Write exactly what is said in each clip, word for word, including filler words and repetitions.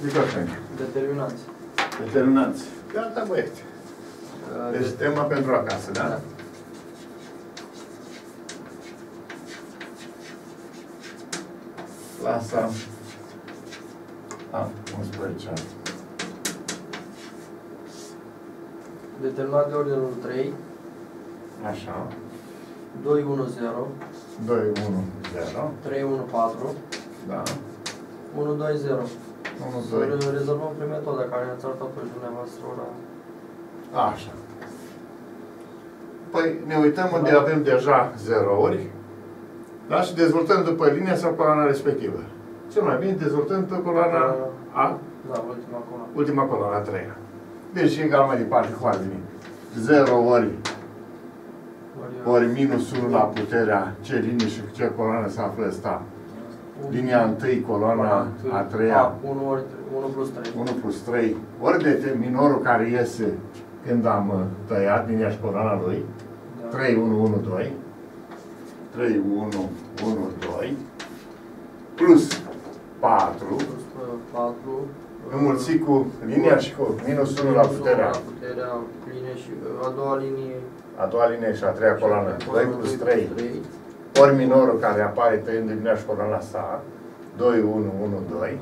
Dicoteni. Determinanți. Determinanți. Gata, băieți. Deci De... tema pentru acasă, da? Da. Lasă. A, unsprezece. Determinat de ordinul trei. Așa. doi unu zero. doi unu zero. trei unu patru. Da. unu doi zero. unu Să doi. rezolvăm prin metoda care ne-ați arătat pe dumneavoastră ora. Așa. Păi ne uităm unde avem deja zerouri, da? Și dezvoltăm după linia sau coloana respectivă. Cel mai bine dezvoltăm pe coloana A, Da, ultima coloană. ultima coloana, a treia. Deci egal mai departe cu ordine. zero ori ori minus unu la puterea ce linie și ce coloană se află asta. Linia întâi, coloana a treia. unu ori unu plus trei. unu plus trei. Ori de minorul care iese când am uh, tăiat linia și coloana lui. Da. trei unu unu doi. trei unu unu doi. Plus patru. Plus patru. Înmulțit cu linia și cu minus unu la puterea. La puterea linie și a doua linie. A doua linie și a treia coloană. doi plus trei. Ori minorul care apare tăind linia și coloana sa. doi unu unu doi.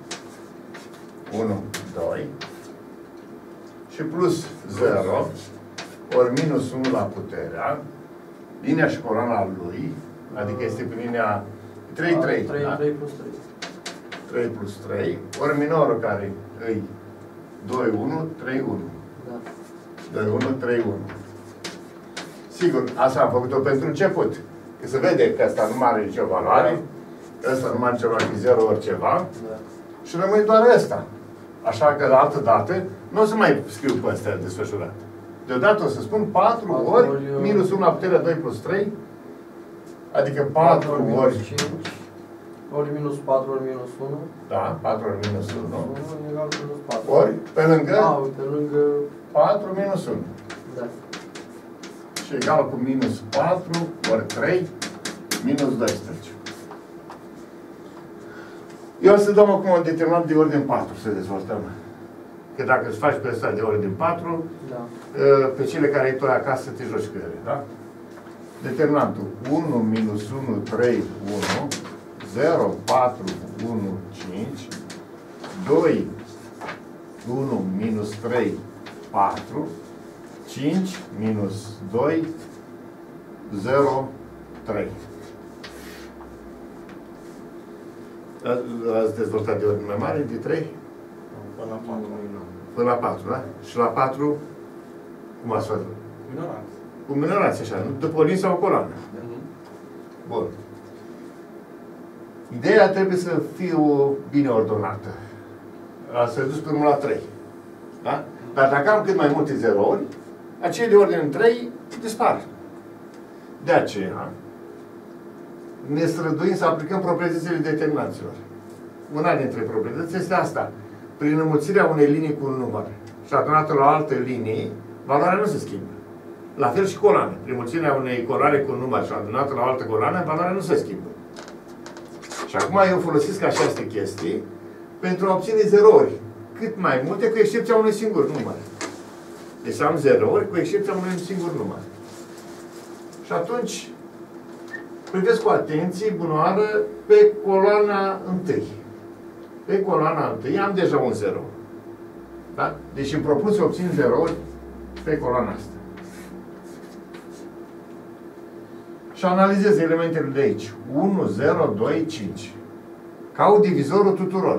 unu doi. Și plus zero. Ori minus unu la puterea. Linia și coloana lui. Adică este pe linia trei trei. trei plus trei. trei plus trei. Ori minorul care îi doi unu trei unu. Da. doi unu trei unu. Sigur, asta am făcut-o pentru început. Că se vede că asta nu are nicio valoare. Ăsta nu are ceva cu zero ori ceva. Da. Și rămâne doar ăsta. Așa că la altă dată nu o să mai scriu pe astea desfășurat. Deodată o să spun patru ori minus unu la puterea doi plus trei. Adică patru ori cinci. Ori minus patru ori minus unu. Da, patru ori minus unu. Egal cu minus patru. Ori pe lângă Da, pe lângă... patru minus unu. Da. Și egal cu minus patru ori trei minus doisprezece. Eu o să dăm acum un determinant de ordine patru să dezvoltăm. Că dacă îți faci pe ăsta de ordine patru, Da. pe cele care ai tu acasă te joci cu ele, da? Determinantul unu minus unu, trei, unu, zero, patru, unu, cinci, doi, unu minus trei, patru, cinci minus doi, zero, trei. Ați dezvoltat de ordine mai mare, de trei? Până la patru. Până la patru, da? Și la patru, cum ați făcut? Minorați. Cu minorați, așa, nu? După o linie sau o coloană. Bun. Ideea trebuie să fie o bine ordonată. Să dus până la trei. Da? Dar dacă am cât mai multe zerouri, acele de ordine trei dispar. De aceea, ne străduim să aplicăm proprietățile determinanților. Una dintre proprietăți este asta. Prin înmulțirea unei linii cu un număr și adunată la o altă linie, valoarea nu se schimbă. La fel și coloane. Prin înmulțirea unei coloane cu un număr și adunată la o altă coloană, valoarea nu se schimbă. Și acum eu folosesc aceste chestii pentru a obține zerouri. Cât mai multe, cu excepția unui singur număr. Deci am zerouri cu excepția unui singur număr. Și atunci privesc cu atenție, bunoară, pe coloana întâi. Pe coloana întâi am deja un zero. Da? Deci îmi propun să obțin zerouri pe coloana asta. Și analizez elementele de aici. unu, zero, doi, cinci. Caut divizorul tuturor.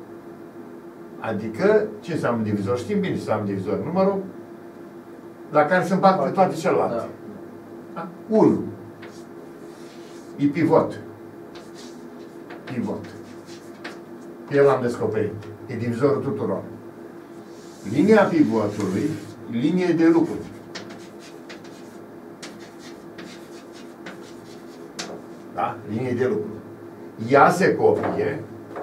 Adică, ce înseamnă divizor? Știm bine ce înseamnă divizor. Numărul la care se împart toate celelalte. Da. Da? unu. E pivot. Pivot. El l-am descoperit. E divizorul tuturor. Linia pivotului, linie de lucruri. Da? Linie de lucru. Ea se copie,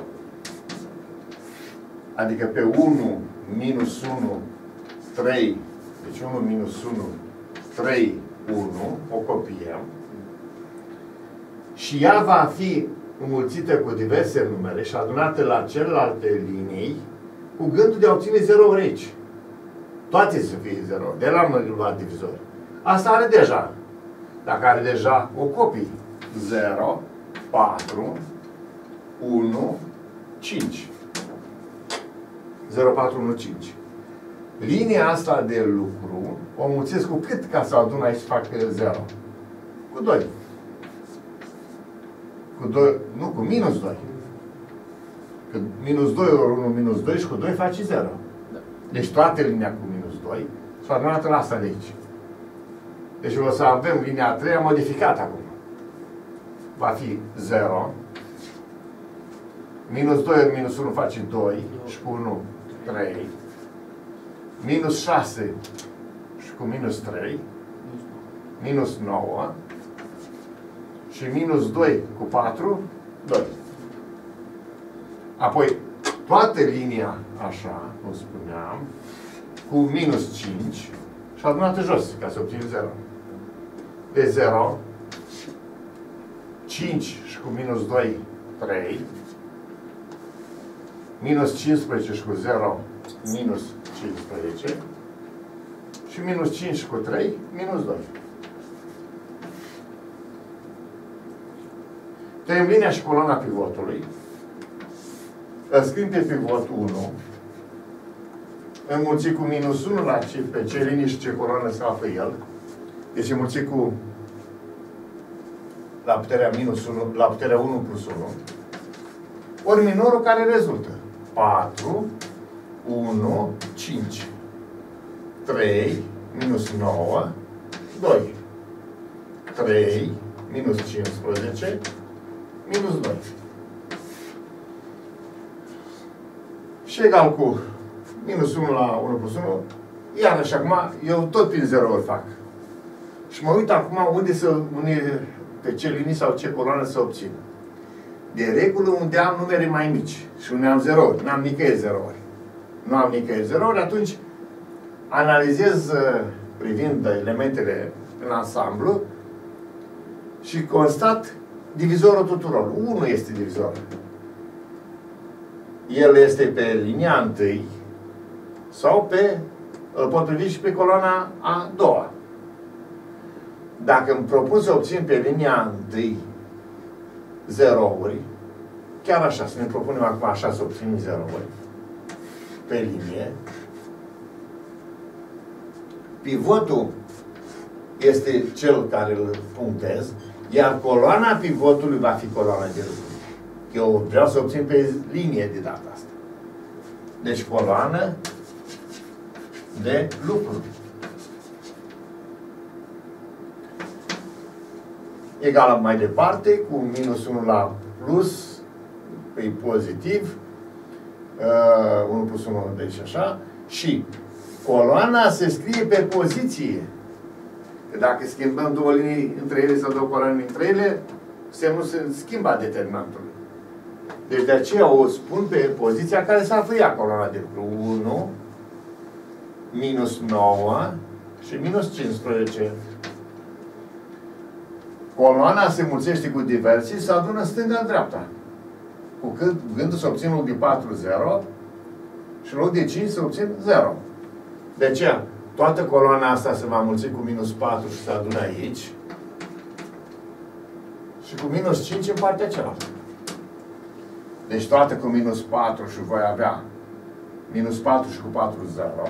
adică pe unu minus unu, trei, deci unu minus unu, trei, unu, o copiem, și ea va fi înmulțite cu diverse numere și adunate la celelalte linii, cu gândul de a obține zero aici. Toate să fie zero, de la la divizor. Asta are deja. Dacă are deja o copie. zero, patru, unu, cinci. zero, patru, unu, cinci. Linia asta de lucru o mulțesc cu cât ca să adun aici fac zero? Cu doi. Cu doi, nu, cu minus doi. Că minus doi ori unu minus doi și cu doi faci zero. Deci toată linia cu minus doi s-a adunat la asta de aici. Deci o să avem linia a treia modificată acum. Va fi zero. Minus doi ori minus unu face doi și cu unu trei. Minus șase și cu minus trei. Minus nouă. Și minus doi cu patru, doi. Apoi, toată linia, așa, cum spuneam, cu minus cinci și adunată jos, ca să obțin zero. De zero, cinci și cu minus doi, trei. Minus cincisprezece și cu zero, minus cincisprezece. Și minus cinci și cu trei, minus doi. Tăiem linia și coloana pivotului. Îl scriem pe pivot unu. Înmulțit cu minus unu la ce, pe ce linii și ce coloană se află el. Deci înmulțit cu la puterea minus unu, la puterea unu plus unu. Ori minorul care rezultă. patru, unu, cinci. trei, minus nouă, doi. trei, minus cincisprezece, minus doi. Și egal cu minus unu la unu plus unu. Iarăși acum, eu tot prin zero ori fac. Și mă uit acum unde să, unde, pe ce linii sau ce coloană să obțin. De regulă unde am numere mai mici și unde am zerouri. N-am nicăieri zerouri. Nu am nicăieri zerouri, atunci analizez privind elementele în ansamblu și constat divizorul tuturor. unu este divizorul. El este pe linia întâi sau pe, îl pot privi și pe coloana a doua. Dacă îmi propun să obțin pe linia întâi zerouri, chiar așa, să ne propunem acum așa să obținem zerouri pe linie, pivotul este cel care îl punctez, iar coloana pivotului va fi coloana de lucru. Eu vreau să obțin pe linie de data asta. Deci coloană de lucru. Egală mai departe, cu minus unu la plus, pe pozitiv, uh, unu plus unu, deci așa, și coloana se scrie pe poziție. Că dacă schimbăm două linii între ele sau două coloane între ele, semnul se schimba determinantul. Deci de aceea o spun pe poziția care s-a aflat ea coloana de lucru. unu, minus nouă și minus cincisprezece. Coloana se mulțește cu diversii, se adună stânga-dreapta. Cu cât gândul să obțin loc de patru, zero și în loc de cinci să obțin zero. De aceea, toată coloana asta se va mulți cu minus patru și se adună aici. Și cu minus cinci în partea cealaltă. Deci toată cu minus patru și voi avea minus patru și cu patru, zero.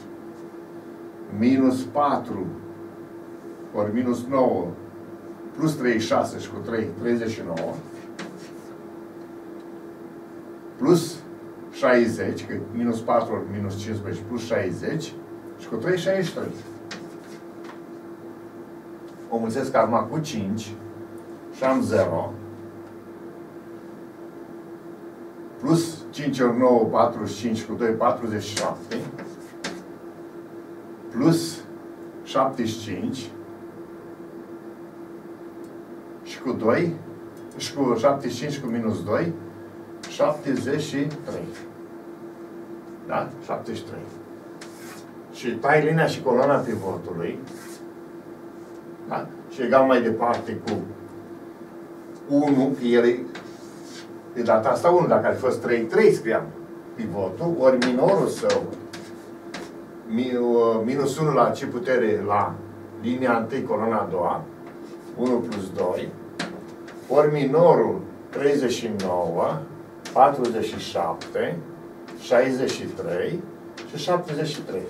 Minus patru ori minus nouă plus treizeci și șase și cu trei, treizeci și nouă. Plus șaizeci, că minus patru ori minus cincisprezece plus șaizeci și cu trei, șaizeci și trei. O mulțesc acum cu cinci și am zero. Plus cinci ori nouă, patruzeci și cinci, cu doi, patruzeci și șapte. Plus șaptezeci și cinci. Și cu doi, și cu șaptezeci și cinci cu minus doi, șaptezeci și trei. Da? șaptezeci și trei. Și tai linia și coloana pivotului. Da? Și egal mai departe cu unu, că el De data asta unu, dacă ar fi fost trei, trei scriam pivotul, ori minorul său, minus unu la C putere la linia întâi, coloana a doua, unu plus doi, ori minorul treizeci și nouă, patruzeci și șapte, șaizeci și trei și șaptezeci și trei.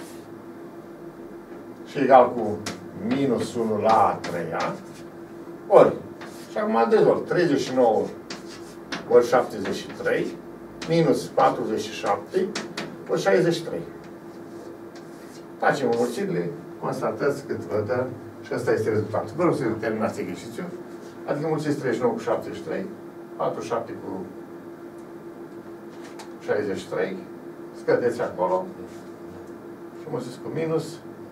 Și egal cu minus unu la a treia, ori, și acum dezvolt, treizeci și nouă ori șaptezeci și trei, minus patruzeci și șapte, ori șaizeci și trei. Facem înmulțirile, constatați cât vă dă și ăsta este rezultatul. Vă rog să terminați exercițiul. Adică înmulțiți treizeci și nouă cu șaptezeci și trei, patruzeci și șapte cu șaizeci și trei, scădeți acolo și înmulțiți cu minus.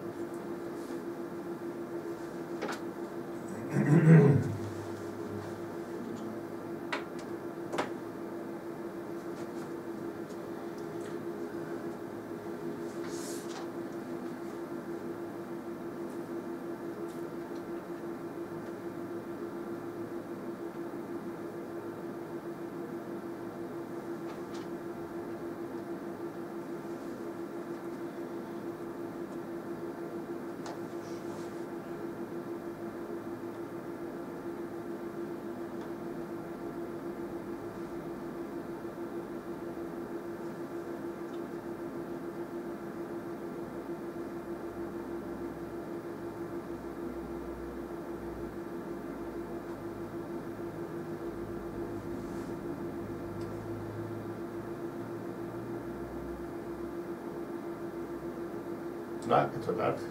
Da, cât o dat?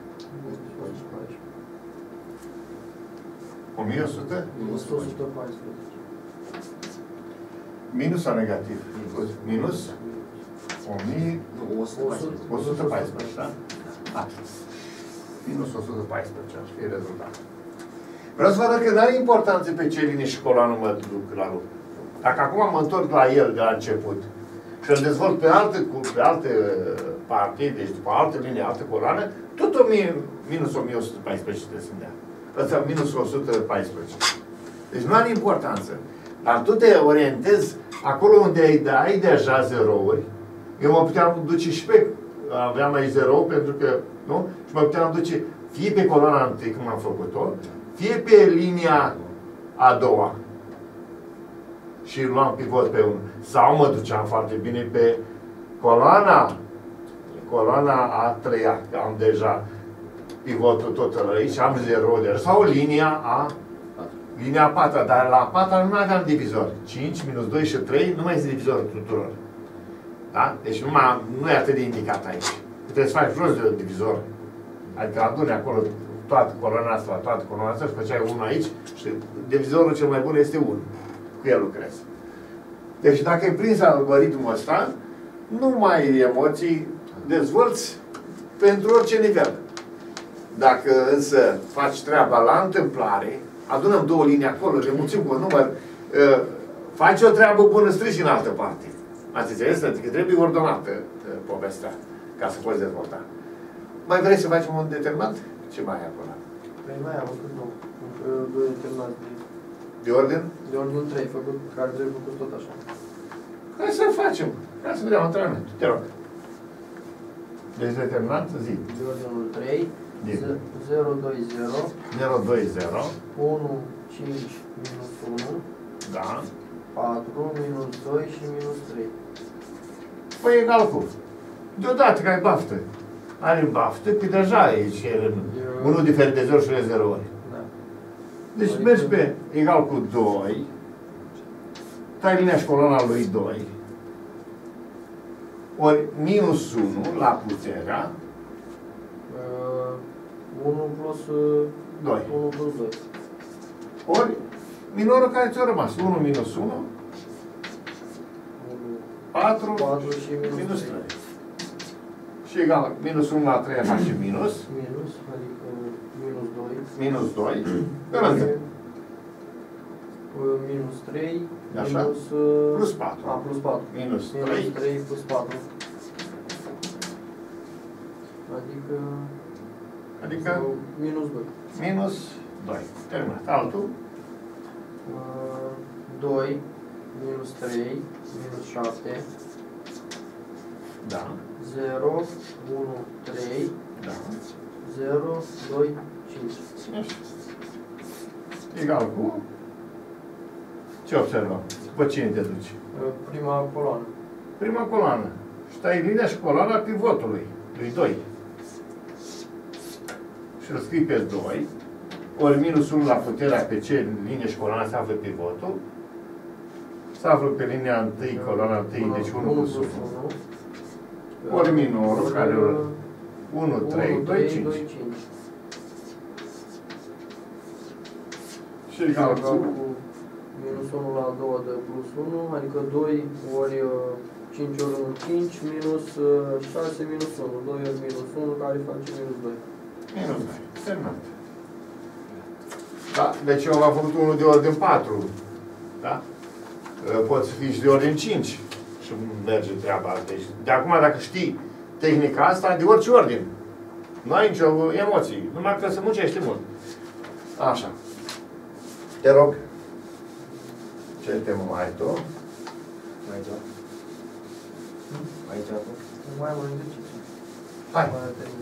o mie o sută? o sută paisprezece. Minus sau negativ? Minus? o mie o sută paisprezece, da? Da. Minus o sută paisprezece, așa e rezultatul. Vreau să vă arăt că nu are importanță pe ce linie și coloană mă duc la lucru. Dacă acum mă întorc la el de la început și îl dezvolt pe alte, pe alte partii, deci după alte linie, alte coloană, tot o mie, minus o mie o sută paisprezece trebuie să-mi dea. Ăsta minus o sută paisprezece. Deci nu are importanță. Dar tu te orientezi acolo unde ai, ai deja zerouri. Eu mă puteam duce și pe, aveam aici zero pentru că, nu? Și mă puteam duce fie pe coloana întâi, cum am făcut-o, fie pe linia a doua. Și luam pivot pe unul. Sau mă duceam foarte bine pe coloana, coloana a treia, că am deja pivotul tot aici, am zero de sau linia a linia a patra, dar la a patra nu mai aveam divizor. cinci minus doi și trei nu mai este divizorul tuturor. Da? Deci nu, mai, nu e atât de indicat aici. Trebuie să faci jos de divizor. Adică adune acolo toată coloana asta, toată coloana asta și făceai unul aici și divizorul cel mai bun este unu. Cu el lucrezi. Deci dacă ai prins algoritmul ăsta, nu mai ai emoții, dezvolți pentru orice nivel. Dacă însă faci treaba la întâmplare, adunăm două linii acolo, le mulțim cu un număr, uh, faci o treabă bună, strici în altă parte. Ați înțeles? Adică trebuie ordonată uh, povestea ca să poți dezvolta. Mai vrei să facem un determinant? Ce mai ai acolo? Păi mai am încă două. Încă doi determinanți de... De ordine? De ordine trei, făcut, care trebuie făcut tot așa. Hai să facem. Hai să vedem antrenamentul. Te rog. Deci determinant, zi. De ordinul trei, Din. zero doi zero, zero doi zero. unu cinci minus unu, Da. patru minus doi și minus trei. Păi egal cu. Deodată că ai baftă. Are baftă, că deja aici e unul diferit de zero și de zero ori. Da. Deci Adică... mergi pe egal cu doi. Tai linia și coloana lui doi. Ori minus unu la puterea Uh, unu plus uh, doi. unu plus doi. Ori minorul care ți-a rămas. unu minus unu. patru. patru și minus, Minus trei. trei. Și egal, minus unu la trei face minus. Minus, adică minus doi. Minus doi. Pe lângă. Uh, Minus trei. Așa. Minus... uh, Plus patru. A, plus patru. Minus Minus trei. trei plus patru. Adică... Adică sau minus doi. minus doi. Terminat. Altul. Uh, doi minus trei, minus șapte, Da. zero, unu, trei, Da. zero, doi, cinci. Așa. Egal cu... Ce observăm? După cine te duci? Prima coloană. Prima coloană. Stai linia și coloana pivotului. Lui doi. Și îl scrii pe doi. Ori minus unu la puterea pe ce linie și coloana se află pivotul. Se află pe linia întâi, coloana întâi, deci unu plus unu. Ori minorul, care unu, trei, doi, cinci. Și egal cu... minus unu la doi de plus unu, adică doi ori cinci ori unu, cinci, minus șase, minus unu. doi ori minus unu, care face minus doi. Minus doi. Terminat. Da? Deci eu am făcut unul de ordin patru. Da? Poți fi și de ordin cinci. Și merge treaba. Deci, de acum, dacă știi tehnica asta, de orice ordin. Nu ai nicio emoții. Numai că se muncește mult. Așa. Te rog. Ce temă mai ai tu? Mai ceva? Mai ai ceva tu? Nu mai am un exercițiu. Hai. Mai termin.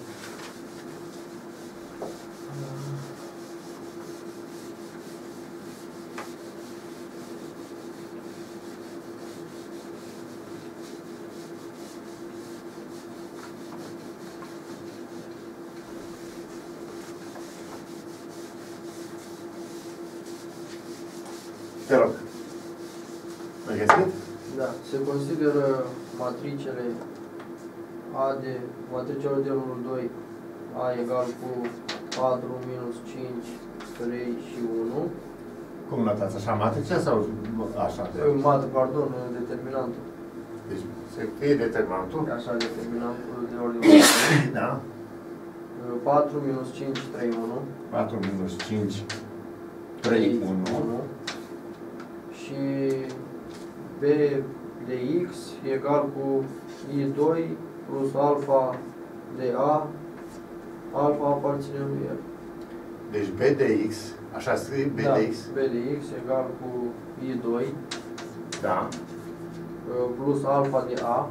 Te rog. Ai găsit? Da. Se consideră matricele A de matricele de unu, doi, A egal cu patru, minus cinci, trei și unu. Cum notați așa? Matrice sau așa? Mat, pardon, determinantul. Deci se fie determinantul. Așa, determinantul de ordine. Da. patru minus cinci, trei, unu. patru minus cinci, trei, unu. Și B de X egal cu I doi plus alfa de A. Alfa aparține lui el. Deci B de X, așa scrie B Da, de X. B de X egal cu I doi Da. plus alfa de A.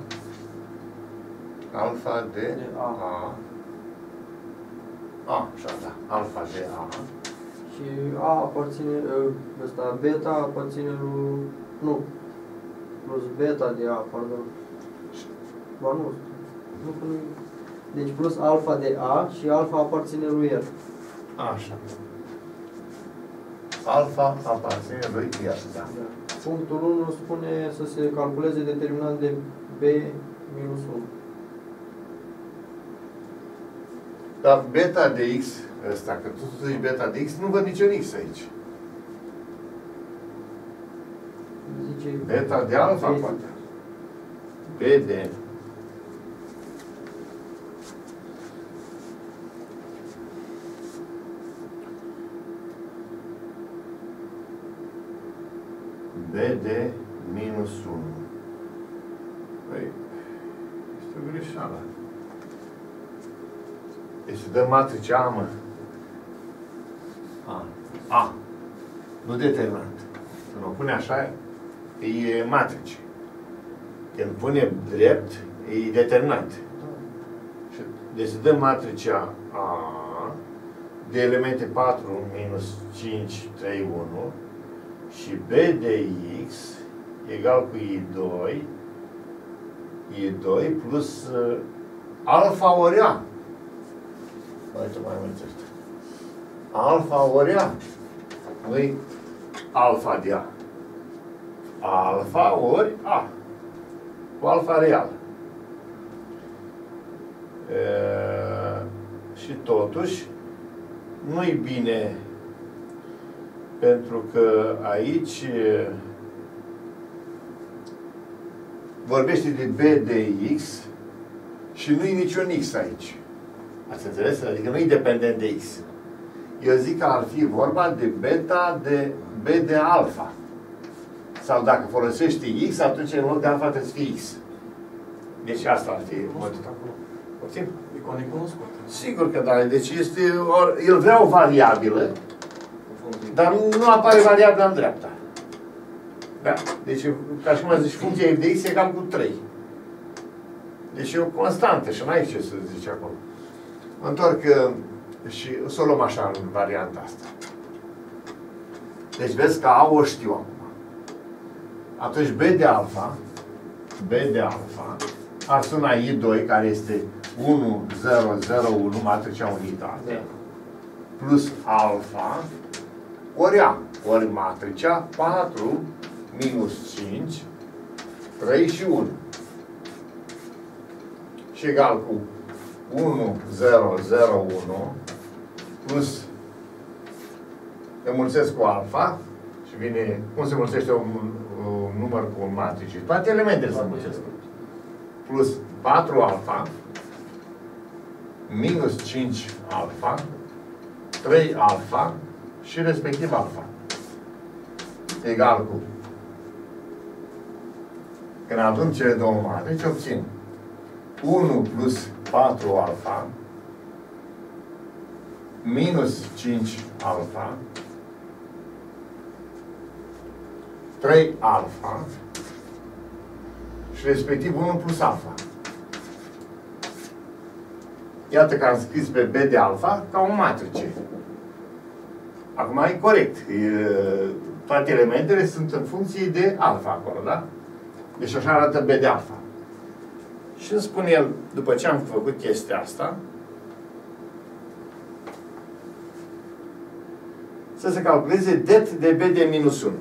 Alfa de, De A. A. A, așa, da. Alfa de A. Și A aparține, ăsta, beta aparține lui, nu, plus beta de A, pardon. Ba nu, nu, nu, deci plus alfa de A și alfa aparține lui el. Așa. Alfa aparține lui el, da. Da. Punctul unu spune să se calculeze determinant de B minus unu. Dar beta de X, ăsta, că tu zici beta de X, nu văd niciun X aici. Zice Beta de alfa, B, poate. B de... B de minus unu. Păi, este o greșeală. Deci se dă matrice A, mă. A. A. Nu determinant. Când o pune așa, e matrice. Când pune drept, e determinant. Deci se dă matricea A de elemente patru minus cinci, trei, unu și B de X egal cu I doi I doi plus uh, alfa ori A. Uite, mai mulțește. Alfa ori A. Nu-i alfa de A. Alfa ori A. Cu alfa real. E, și totuși, nu-i bine, pentru că aici vorbește de B de X și nu-i niciun X aici. Ați înțeles? Adică nu-i dependent de X. Eu zic că ar fi vorba de beta de B de alfa. Sau dacă folosești X, atunci în loc de alfa trebuie să fie X. Deci asta ar fi motivul. Puțin? E necunoscut. Sigur că da. Deci este, or, el vrea o variabilă, dar nu apare variabila în dreapta. Da? Deci, ca și cum ai zice, funcția f de x e egal cu trei. Deci e o constantă și n-ai ce să zici acolo. Mă întorc și să o luăm așa în varianta asta. Deci vezi că A o știu acum. Atunci B de alfa, B de alfa, ar suna I doi, care este unu, zero, zero, unu, matricea unitate, plus alfa, ori A, ori matricea patru, minus cinci, trei și unu. Și egal cu unu, zero, zero, unu, plus, înmulțesc cu alfa, și vine, cum se mulțește un, un număr cu un matrice? Toate elementele se mulțesc. Plus patru alfa, minus cinci alfa, trei alfa și respectiv alfa. Egal cu, când adun cele două matrici, obțin unu plus patru alfa, minus cinci alfa, trei alfa și respectiv unu plus alfa. Iată că am scris pe B de alfa ca o matrice. Acum e corect. E, toate elementele sunt în funcție de alfa acolo, da? Deci așa arată B de alfa. Și îmi spune el, după ce am făcut chestia asta, să se calculeze det de B de minus unu.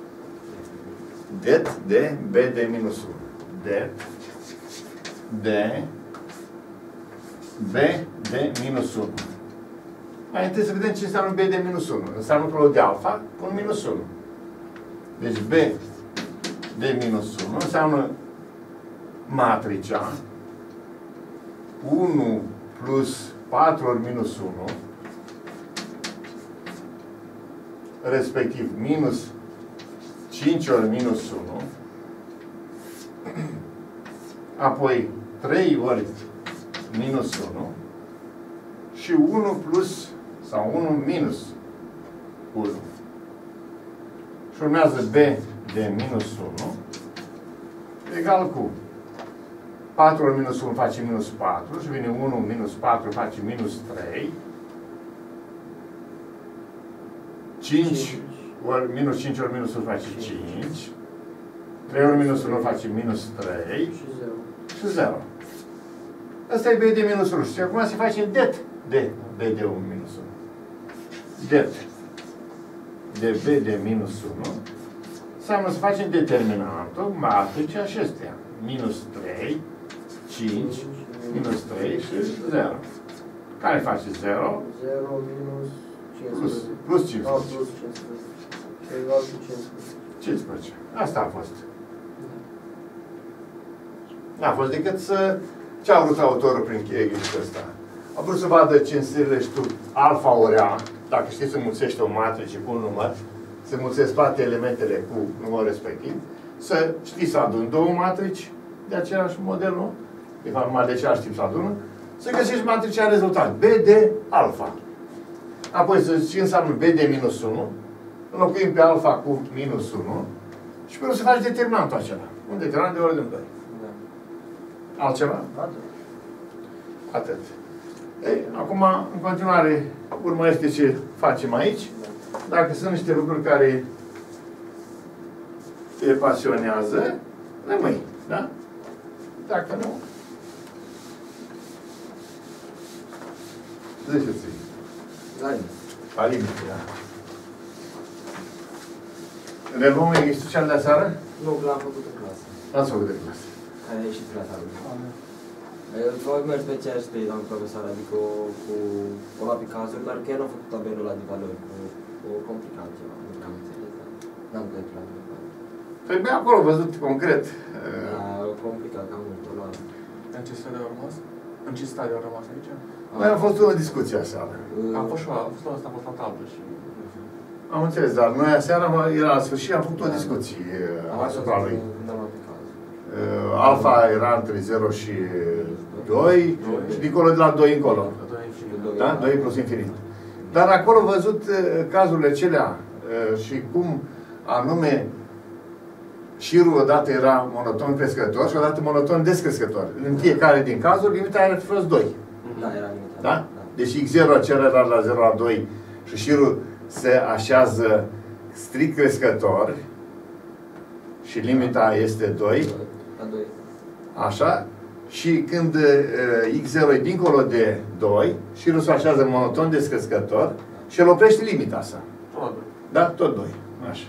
Det de B de minus unu. Det de B de minus unu. Mai întâi să vedem ce înseamnă B de minus unu. Înseamnă că de alfa cu un minus unu. Deci B de minus unu înseamnă matricea unu plus patru ori minus unu, respectiv minus cinci ori minus unu, apoi trei ori minus unu și unu plus sau unu minus unu. Și urmează B de minus unu egal cu patru ori minus unu face minus patru și vine unu minus patru face minus trei. cinci ori minus cinci ori minus unu face cinci. trei ori minus unu face minus trei. Și zero. Asta e B de minus unu. Și acum se face det de B de unu minus unu. Det de B de minus unu înseamnă să facem determinantul matricii acestea. Minus trei, cinci, minus trei și zero. Care face zero? zero minus Plus, cincisprezece. plus Ah, cincisprezece. plus cincisprezece. Egal cu cincisprezece. cincisprezece. Asta a fost. N-a fost decât să... Ce a vrut autorul prin ghicitul ăsta? A vrut să vadă ce înseamnă tu alfa ori A, dacă știi să mulțești o matrice cu un număr, să mulțești toate elementele cu numărul respectiv, să știi să aduni două matrici de același model, nu? De fapt, numai de același tip să adună, să găsești matricea rezultat, B de alfa. Apoi să zici ce înseamnă B de minus unu, înlocuim pe alfa cu minus unu și pe urmă să faci determinantul acela. Un determinant de ordine doi. Da. Altceva? Atât. Atât. Ei, acum, în continuare, urma este ce facem aici. Dacă sunt niște lucruri care te pasionează, rămâi, da? Dacă nu, ziceți-i. La La limite, da. Reluăm exercițiul de seară? Nu, că l-am făcut în clasă. L-ați făcut de clasă. Care a ieșit la sală. Voi mergi pe aceeași pe doamnă profesor, adică o, cu o la pe cazuri, dar că el nu a făcut tabelul ăla de valori, cu o complicat ceva, nu am înțeles, dar n-am calculat. Trebuie acolo văzut concret. Da, complicat, cam mult, o la... În ce stadiu au rămas? În ce stadiu au rămas aici? Noi am fost o discuție aseară. Am fost și a fost la asta, a fost la tablă și... Am înțeles, dar noi aseară, era la sfârșit, am făcut o discuție asupra lui. Alfa era între zero și doi și dincolo de la doi încolo. Da? doi plus infinit. Dar acolo văzut cazurile acelea și cum anume șirul odată era monoton crescător și odată monoton descrescător. În fiecare din cazuri, limita ar fi fost doi. Da, era limita. Da? Da. Deci x zero celălalt la zero la doi și șirul se așează strict crescător și limita este doi. La doi. Așa. Și când uh, x zero e dincolo de doi, șirul se așează monoton descrescător și el oprește limita asta. Tot doi. Da? Tot doi. Așa.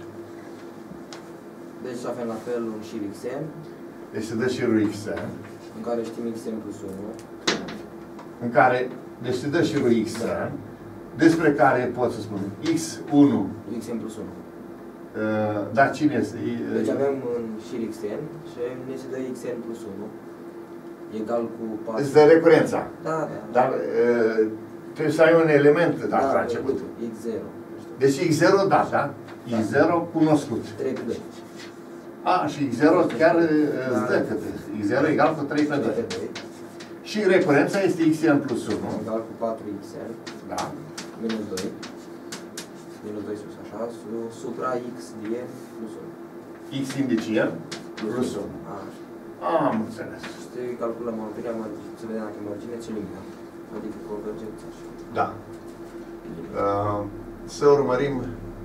Deci avem la fel un șir xn, Deci se dă șirul xn, în care știm xn plus unu. în care, deci se dă șirul xn, despre care pot să spun x unu. xn plus unu. Uh, da, cine este? Deci avem un șir xn și ne se dă xn plus unu egal cu patru. Îți dă recurența. Da, da. Dar uh, trebuie să ai un element da, la început. x zero. Deci x zero, da, da? x zero cunoscut. trei pe doi. A, și x zero chiar uh, îți dă cât? x zero egal cu trei pe doi. Și recurența este xn plus unu. Egal cu patru xn. Da. Minus doi. Minus doi sus, așa. Su- Supra x dn plus unu. X indiciem plus unu. Așa. Am înțeles. Și calculăm marginea, margine, să vedem dacă margine ce limita. Adică convergența. Da. Uh, să urmărim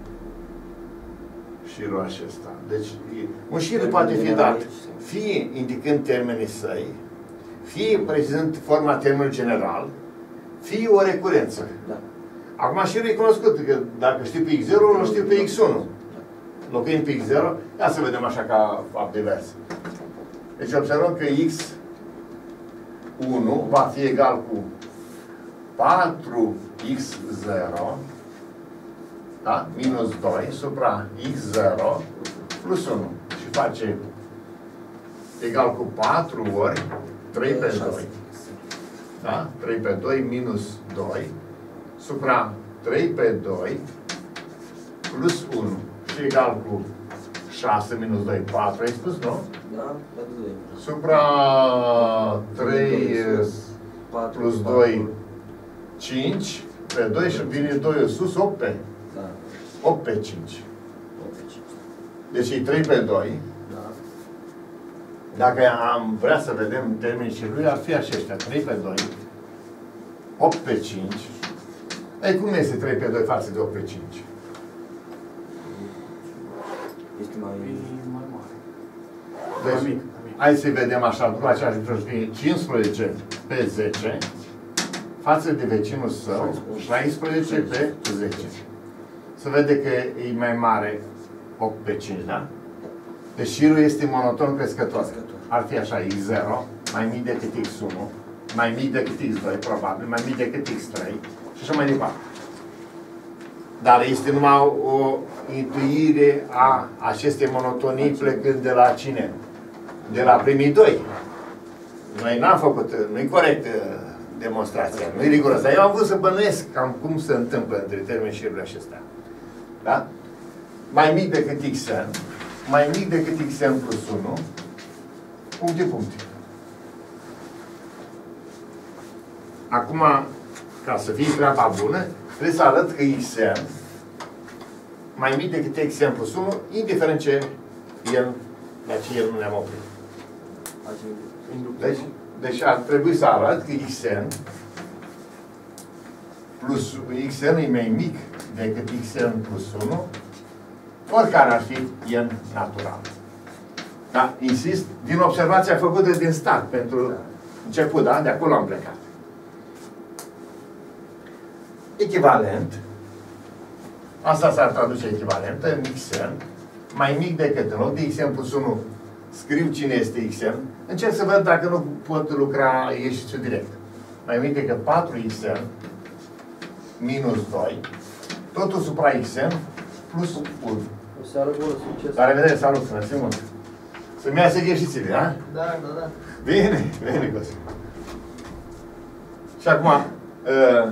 șirul acesta. Deci, un șir poate fi dat fie indicând termenii săi, fie precizând forma termenului general, fie o recurență. Da. Acum șirul e cunoscut, că dacă știu pe x zero, îl știu pe x unu. Locuim pe x zero, ia să vedem așa ca fapt divers. Deci observăm că x unu va fi egal cu patru x zero, da? Minus doi supra x zero plus unu. Și face egal cu patru ori trei pe doi. Da? trei pe doi minus doi supra trei pe doi plus unu. Și egal cu șase minus doi, patru, ai spus, nu? Da, pe doi. Supra trei plus doi, cinci, pe doi și vine doi sus, opt pe, Da. opt pe cinci. opt pe cinci. Deci e trei pe doi. Da. Dacă am vrea să vedem termenii și lui, ar fi aceștia, trei pe doi, opt pe cinci. Ei, cum este trei pe doi față de opt pe cinci? Este mai... E mai mare. Deci, Mai mic, mai mic. hai să vedem așa, după aceeași lucruri, cincisprezece pe zece, față de vecinul său, șaisprezece pe zece. Se vede că e mai mare opt pe cinci, da? Deci șirul este monoton crescător. Ar fi așa, x zero, mai mic decât x unu, mai mic decât x doi, probabil, mai mic decât x trei, și așa mai departe. Dar este numai o intuire a acestei monotonii plecând de la cine? De la primii doi. Noi n-am făcut, nu-i corect demonstrația, nu-i riguros. Dar eu am vrut să bănuiesc cam cum se întâmplă între termeni și șirurile acestea. Da? Mai mic decât xn, mai mic decât xn plus unu, puncte, puncte. Acum, ca să fie treaba bună, trebuie să arăt că xn mai mic decât xn plus unu, indiferent ce el, la ce el nu ne-am oprit. Deci, deci ar trebui să arăt că xn plus xn e mai mic decât xn plus unu, oricare ar fi n natural. Da? Insist, din observația făcută din start, pentru început, da? De acolo am plecat. Echivalent, asta s-ar traduce echivalentă, în xn, mai mic decât, în loc de xn plus unu, scriu cine este xn, încerc să văd dacă nu pot lucra ieșitul direct. Mai mic decât patru xn minus doi, totul supra xn plus unu. O seară bună, succes! La revedere, salut, mersi mult! Să-mi iasă ieșițile, da? Da, da, da. Bine, bine, Cosi. Și acum, uh,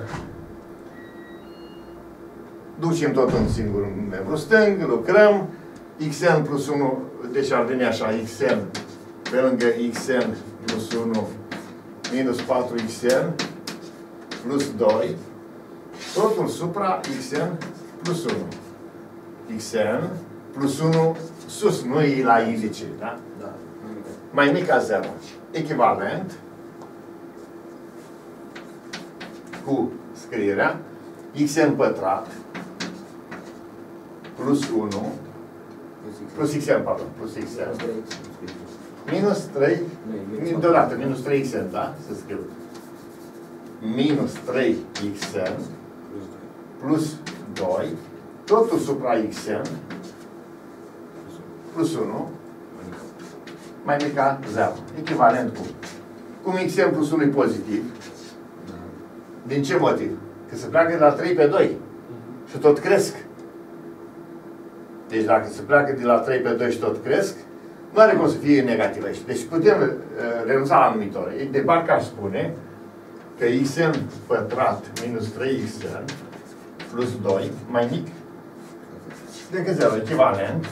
ducem tot în singur membru stâng, lucrăm, xn plus unu, deci ar veni așa, xn pe lângă xn plus unu minus patru xn plus doi, totul supra xn plus unu. Xn plus unu sus, nu e la indice, da? Da. Mai mic ca zero. Echivalent cu scrierea xn pătrat plus unu plus xn, pardon, plus xn minus trei, deodată, minus trei xn, da? Să scriu. Minus trei xn plus doi, totul supra xn plus unu mai mic ca zero. Echivalent cu. Cum xn plus unu e pozitiv. Din ce motiv? Că se pleacă de la trei pe doi. Și tot cresc. Deci dacă se pleacă de la trei pe doi și tot cresc, nu are cum să fie negativ aici. Deci putem uh, renunța la numitor. De parcă aș spune că xn pătrat minus trei xn plus doi mai mic decât zero. Echivalent.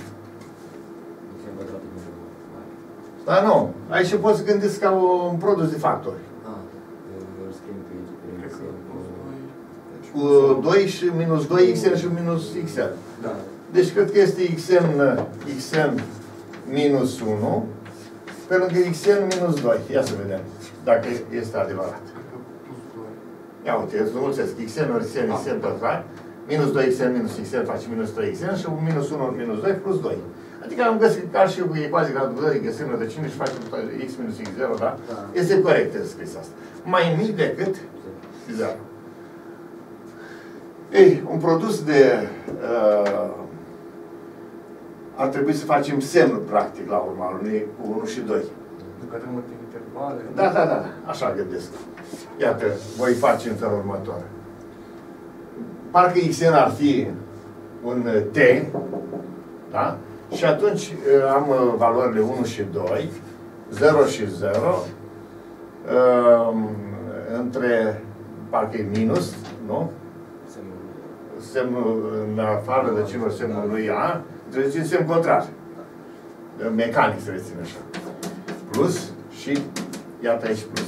Dar nu. Aici poți să gândiți ca un produs de factori. Cu doi și minus doi xn și minus xn. Da. Deci cred că este xn, xn minus unu pe lângă xn minus doi. Ia să vedem dacă este adevărat. Ia uite, îți înmulțesc. Xn ori xn, xn pătrat, minus doi xn minus xn face minus trei xn și minus unu ori minus doi plus doi. Adică am găsit ca și cu ecuații gradul doi, găsim rădăcini și facem x minus x zero, da? Da. Este corect scris asta. Mai mic decât zero. Ei, un produs de... Uh, ar trebui să facem semnul, practic, la urma lui, cu unu și doi. Că de multe intervale. Da, da, da, așa gândesc. Iată, voi face în felul următor. Parcă xn ar fi un t, da? Și atunci am valorile unu și doi, zero și zero, între, parcă e minus, nu? Semnul în afară de cinul semnul lui A, trebuie să semn contrar. Mecanic să rețin așa. Plus și iată aici plus.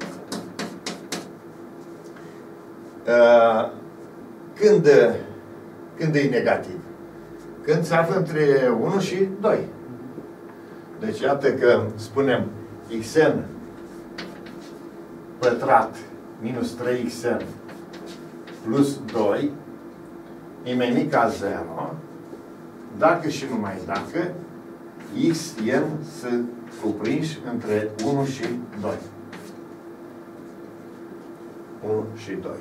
Când, când e negativ? Când se află între unu și doi. Deci iată că spunem xn pătrat minus trei xn plus doi e mai mic ca zero dacă și numai dacă xn sunt cuprinși între unu și doi. unu și doi.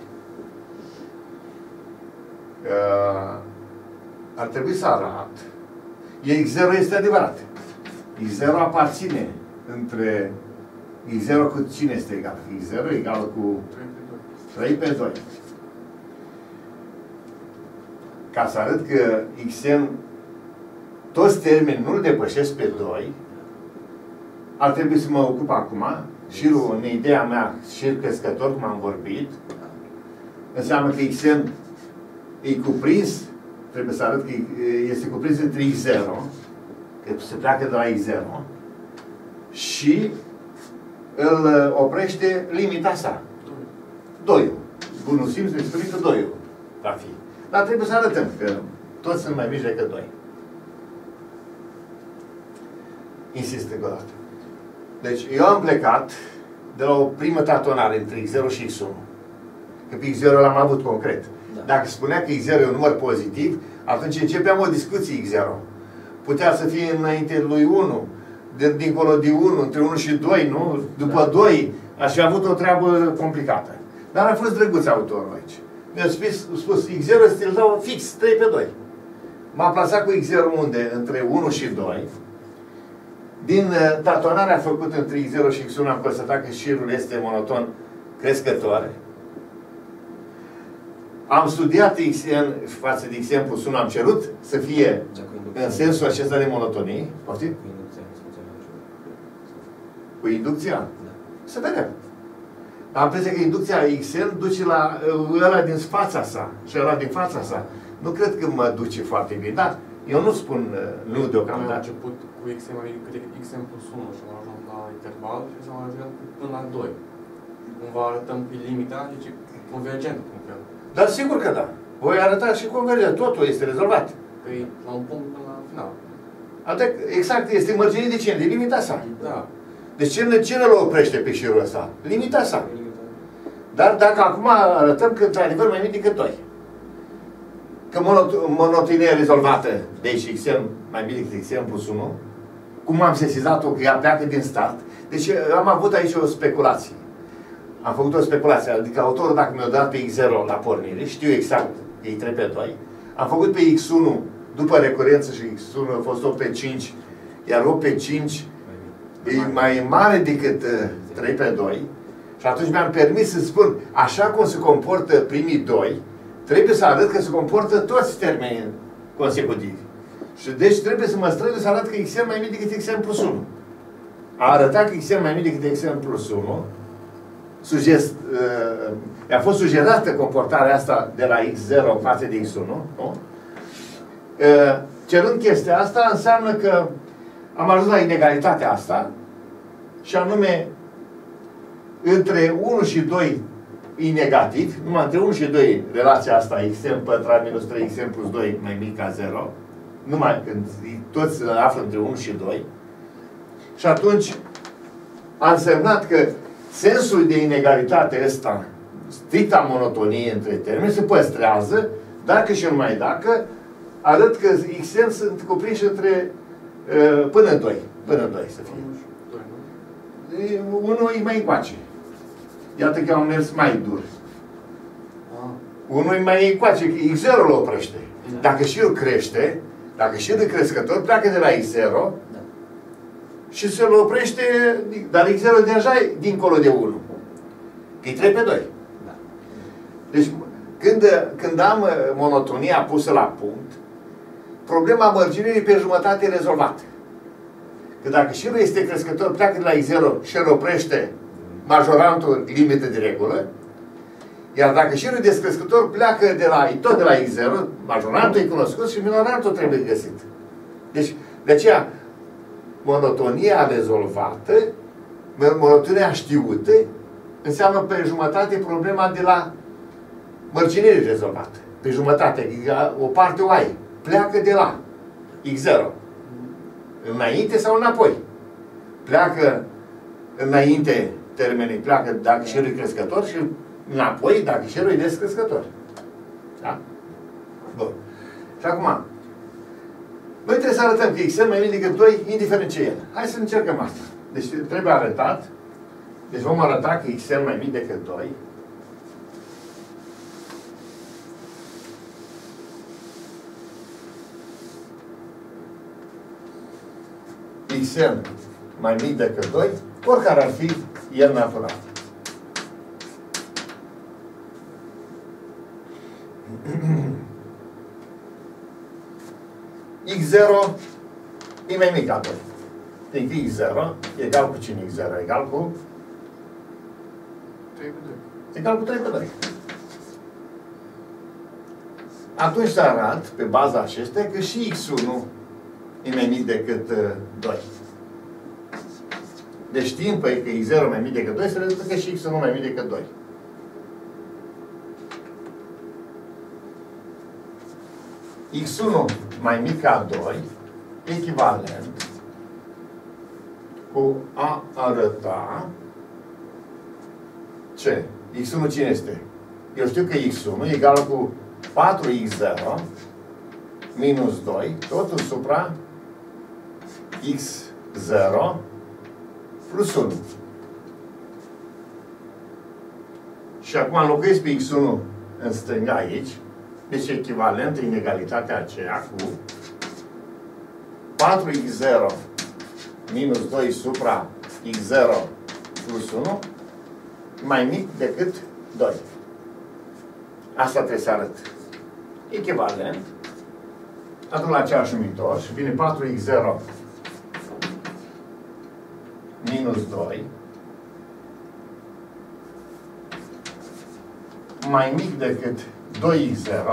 Uh, ar trebui să arat. x zero este adevărat. x zero aparține între... x zero cu cine este egal? x zero egal cu trei pe doi. Ca să arăt că xn toți termenii nu-l depășesc pe doi, ar trebui să mă ocup acum șirul, în ideea mea, șir crescător, cum am vorbit, înseamnă că xn e cuprins, trebuie să arăt că este cuprins între x zero, că se pleacă de la x zero, și îl oprește limita sa. doi. Bunul simț ne spune că doi va fi. Dar trebuie să arătăm că toți sunt mai mici decât doi. Insist încă o dată. Deci, eu am plecat de la o primă tatonare între x zero și x unu. Că pe x zero l-am avut concret. Da. Dacă spunea că x zero e un număr pozitiv, atunci începeam o discuție x zero. Putea să fie înainte lui unu, de, dincolo de unu, între unu și doi, nu? După da. doi, aș fi avut o treabă complicată. Dar a fost drăguț autorul aici. Mi-a spus, spus x zero să ți-l dau fix, trei pe doi. M-a plasat cu x zero unde? Între unu și doi. Din uh, tatonarea făcută între x zero și x unu am constatat că șirul este monoton crescător. Am studiat xn față de xn plus unu, am cerut să fie în sensul acesta de monotonie. Poftim? Cu inducția? Da. Să vedem. Am impresia că inducția xn duce la uh, ăla din fața sa și ăla din fața sa. Nu cred că mă duce foarte bine, dar eu nu spun uh, nu deocamdată. Am început cu xn mai mic decât xn plus unu și am ajuns la interval și s-am ajuns până la doi. Cumva arătăm pe limita, deci convergent cu un fel. Dar sigur că da. Voi arăta și convergent. Totul este rezolvat. Păi la un punct până la final. Adică, exact, este mărginit de cine? De limita sa. Da. Deci cine, cine îl oprește pe șirul ăsta? Limita sa. Dar dacă acum arătăm că, într-adevăr, mai mic decât doi. Că monotonia rezolvată de X M mai mic decât X M plus unu, cum am sesizat-o că ea pleacă din start. Deci am avut aici o speculație. Am făcut o speculație. Adică autorul, dacă mi-a dat pe X zero la pornire, știu exact că e trei pe doi. Am făcut pe X unu după recurență și X unu a fost opt pe cinci, iar opt pe cinci e mai mare decât trei pe doi. Și atunci mi-am permis să spun, așa cum se comportă primii doi, trebuie să arăt că se comportă toți termenii consecutivi. Și deci trebuie să mă strădui să arăt că X M mai mic decât X M plus unu. A arătat că X M mai mic decât X M plus unu, sugest, uh, a fost sugerată comportarea asta de la X zero față de X unu, nu? Uh, cerând chestia asta, înseamnă că am ajuns la inegalitatea asta, și anume între unu și doi e negativ, numai între unu și doi relația asta X M pătrat minus trei X M plus doi mai mic ca zero, numai când toți se află între unu și doi. Și atunci a însemnat că sensul de inegalitate ăsta, stricta monotonie între termeni, se păstrează dacă și numai dacă arăt că X M sunt cuprinși între uh, până doi. Până doi să fie. Unul e mai încoace. Iată că am mers mai dur. Unul e mai încoace, X zero îl oprește. Dacă șirul crește, dacă șirul crescător, pleacă de la X zero și se-l oprește, dar X zero deja e dincolo de unu. E trei pe doi. Deci, când, când am monotonia pusă la punct, problema mărginirii pe jumătate e rezolvată. Că dacă șirul este crescător, pleacă de la X zero și îl oprește majorantul limită de regulă, iar dacă șirul e descrescător, pleacă de la, tot de la X zero, majorantul e cunoscut și minorantul trebuie găsit. Deci, de aceea, monotonia rezolvată, monotonia știută, înseamnă pe jumătate problema de la mărginire rezolvată. Pe jumătate, o parte o ai. Pleacă de la X zero. Înainte sau înapoi. Pleacă înainte termenii, pleacă dacă șirul e crescător și înapoi dacă șirul e descrescător. Da? Bun. Și acum, noi trebuie să arătăm că X M mai mic decât doi, indiferent ce e el. Hai să încercăm asta. Deci trebuie arătat. Deci vom arăta că X M mai mic decât doi. X M mai mic decât doi, oricare ar fi el natural. X zero e mai mic ca doi. Deci X zero egal cu cine? X zero egal cu trei pe doi. Egal cu trei pe doi. Atunci se arată, pe baza acestea, că și X unu e mai mic decât uh, doi. Deci știm păi, că X zero mai mic decât doi, se rezultă că și X unu mai mic decât doi. X unu mai mic ca doi, echivalent cu a arăta ce? X unu cine este? Eu știu că X unu e egal cu patru X zero minus doi, totul supra X zero plus unu. Și acum înlocuiesc pe X unu în stânga aici, deci echivalent inegalitatea aceea cu patru X zero minus doi supra X zero plus unu mai mic decât doi. Asta trebuie să arăt. Echivalent. Atunci la aceeași numitor și vine patru X zero minus doi mai mic decât doi X zero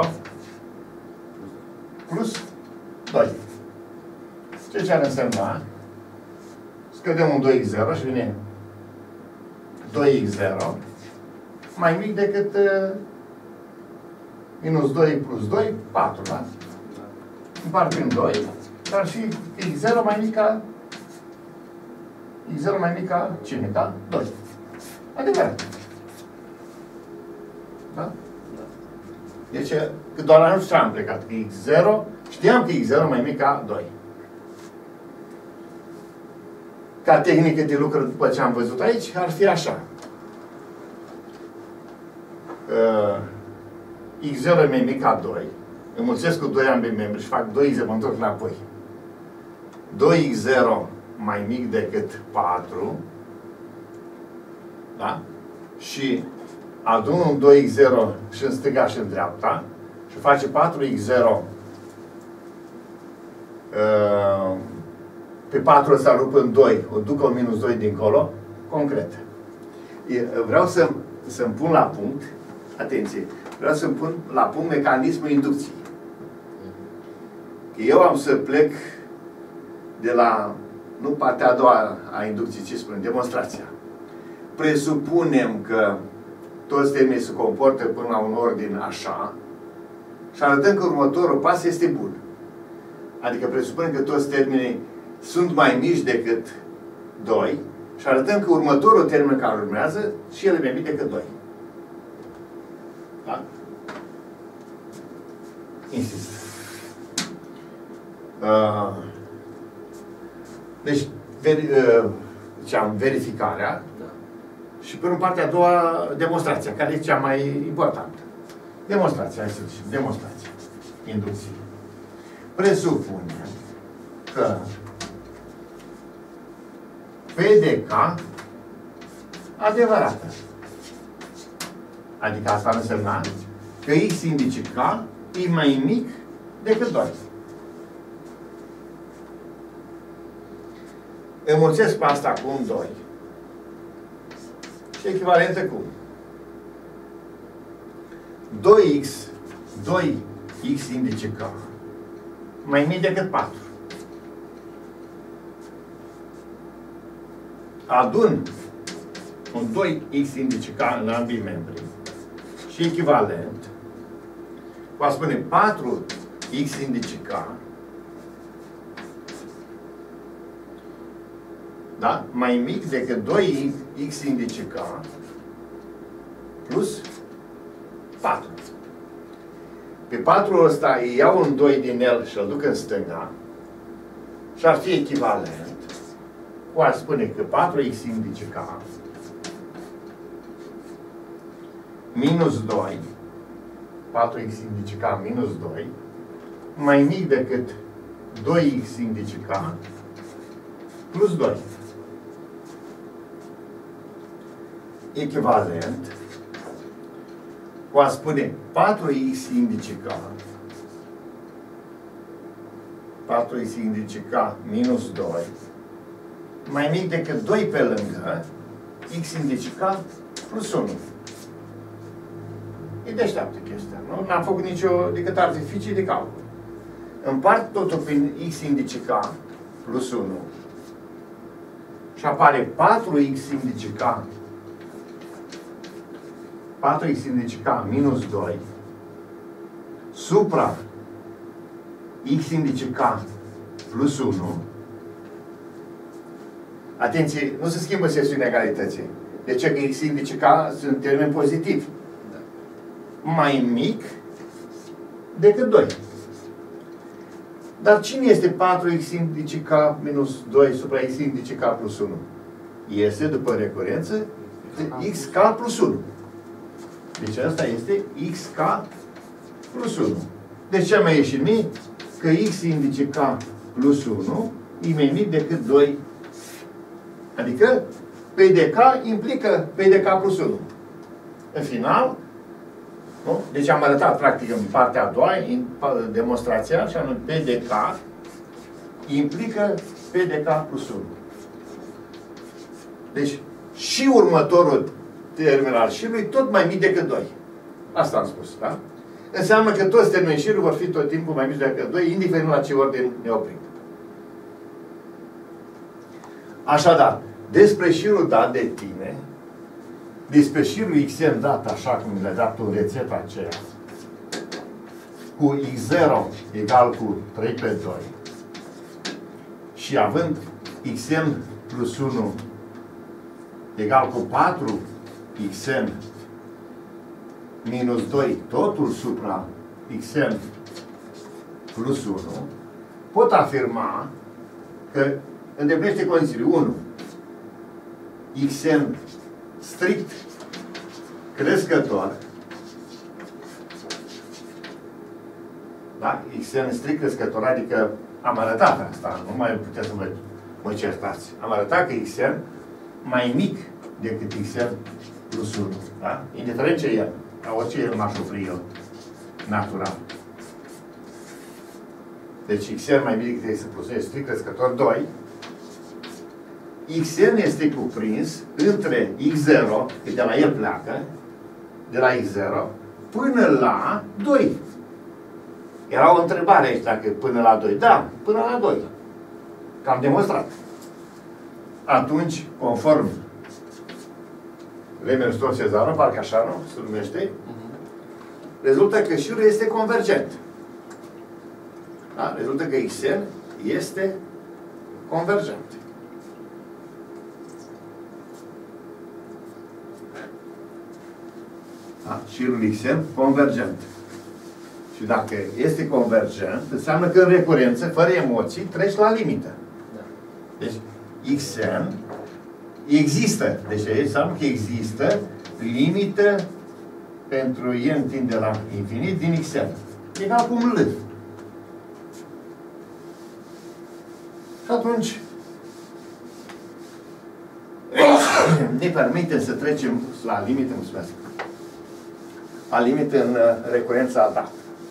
plus doi. Ce ce ar însemna? Scădem un doi X zero și vine doi X zero mai mic decât uh, minus doi plus doi, patru, da? Împart prin doi, dar și x zero mai mic ca x zero mai mic ca cine? Ca doi. Adevărat. Da? Deci, că doar la nu am plecat. Că x zero, știam că x zero mai mic ca doi. Ca tehnică de lucru, după ce am văzut aici, ar fi așa. Uh, x zero e mai mic ca doi. Înmulțesc cu doi ambii membri și fac doi x, mă întorc înapoi. doi x zero mai mic decât patru. Da? Și adun un doi x zero și în stânga și în dreapta și face patru x zero uh, pe patru ăsta rup în doi, o duc o minus doi dincolo, concret. Vreau să, să-mi pun la punct, atenție, vreau să-mi pun la punct mecanismul inducției. Eu am să plec de la, nu partea a doua a inducției, ce spune, demonstrația. Presupunem că toți termenii se comportă până la un ordin așa și arătăm că următorul pas este bun. Adică presupunem că toți termenii sunt mai mici decât doi și arătăm că următorul termen care urmează și el e mai mic decât doi. Da? Insist. Uh, deci, veri, uh, ziceam, verificarea și până în partea a doua, demonstrația, care e cea mai importantă. Demonstrația, hai să zicem, demonstrația. Inducție. Presupunem că P de K adevărată. Adică asta ar însemna că X indice K e mai mic decât doi. Înmulțesc pe asta cu un doi. Și echivalentă cu doi x, doi x indice K mai mic decât patru. Adun un doi x indice K în ambii membri și echivalent va spune patru x indice K, da? Mai mic decât doi x indice K plus patru. Pe patru ăsta iau un doi din el și îl duc în stânga și ar fi echivalent cu a spune că patru x indice K minus doi, patru x indice K minus doi, mai mic decât doi x indice K plus doi. Echivalent cu a spune patru x indice K, patru x indice K minus doi, mai mic decât doi pe lângă, x indice K plus unu. E deșteaptă chestia, nu? N-am făcut nicio decât artificii de calcul. Împart totul prin x indice K plus unu și apare patru x indice K, patru x indice K minus doi supra x indice K plus unu. Atenție, nu se schimbă sesiunea egalității. De ce? Că x indice K sunt termeni pozitivi. Mai mic decât doi. Dar cine este patru x indice K minus doi supra x indice K plus unu? Este, după recurență, xk plus unu. Deci asta este xk plus unu. Deci ce mai ieșit mie? Că x indice K plus unu e mai mic decât doi. Adică P de K implică P de K plus unu. În final, nu? Deci am arătat practic în partea a doua, în demonstrația, și anume P de K implică P de K plus unu. Deci și următorul termen al șirului tot mai mic decât doi. Asta am spus, da? Înseamnă că toți termenii șirului vor fi tot timpul mai mici decât doi, indiferent la ce ordine ne oprim. Așadar, despre șirul dat de tine, despre șirul xn dat așa cum le-a dat în rețeta aceea, cu x zero egal cu trei pe doi, Și având xn plus unu egal cu patru xn minus doi, totul supra xn plus unu, pot afirma că îndeplinește condițiile. unu. Xn strict crescător. Da? Xn strict crescător, adică am arătat asta, nu mai puteți să vă, mă certați. Am arătat că Xn mai mic decât Xn plus unu. Da? Indiferent ce e, la orice el m-aș opri eu, natural. Deci Xn mai mic decât Xn plus unu, este strict crescător. doi. Xn este cuprins între x zero, că de la el pleacă, de la x zero, până la doi. Era o întrebare aici, dacă până la doi. Da, până la doi. Că am demonstrat. Atunci, conform Leibniz-Cezarul, parcă așa, nu? Se numește, rezultă că șirul este convergent. Da? Rezultă că Xn este convergent. Da? Șirul Xn convergent. Și dacă este convergent, înseamnă că în recurență, fără emoții, treci la limită. Da. Deci, Xn există. Deci, înseamnă că există limită pentru n tinde la infinit din Xn. Egal cum L. Și atunci, ne permite să trecem la limită, mulțumesc, la limită în recurența dată.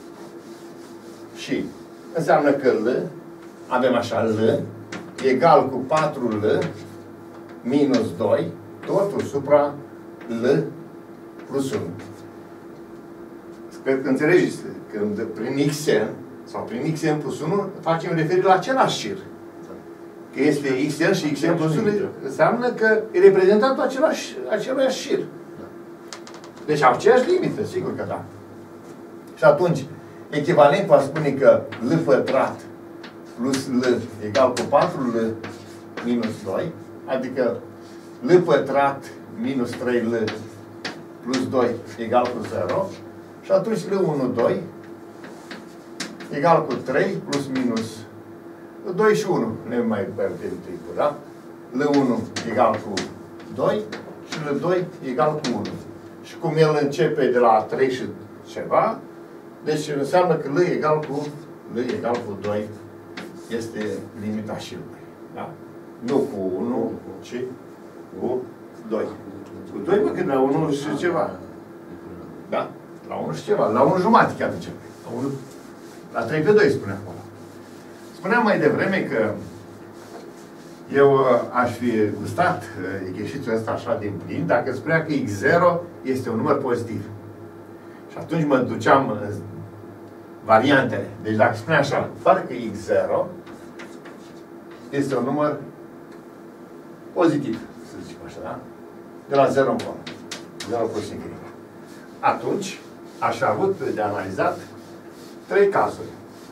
Și înseamnă că L, avem așa L, egal cu patru L minus doi, totul supra L plus unu. Sper că înțelegeți, când prin Xn, sau prin Xn plus unu, facem referire la același șir. Că este Xn și Xn plus unu, înseamnă că e reprezentat același, același șir. Deci au aceeași limită, sigur că da. Și atunci, echivalent va spune că L pătrat plus L egal cu patru L minus doi, adică L pătrat minus trei L plus doi egal cu zero, și atunci L unu, doi egal cu trei plus minus doi și unu, ne mai pierdem timpul, da? L unu egal cu doi și L doi egal cu unu. Și cum el începe de la trei și ceva, deci înseamnă că L egal cu L egal cu doi este limita șirului. Da? Nu cu unu, ci cu doi. Cu doi, mă, când la unu și ceva. Da? La unu și ceva. La unu jumate chiar începe. La, unu, la trei pe doi spune acolo. Spuneam mai devreme că eu aș fi gustat ieșitul ăsta așa din plin dacă spunea că x zero este un număr pozitiv. Și atunci mă duceam în variantele. Deci dacă spunea așa, fără că x zero este un număr pozitiv, să zicem așa, da? De la zero încolo. zero plus infinitiv. Atunci aș fi avut de analizat trei cazuri.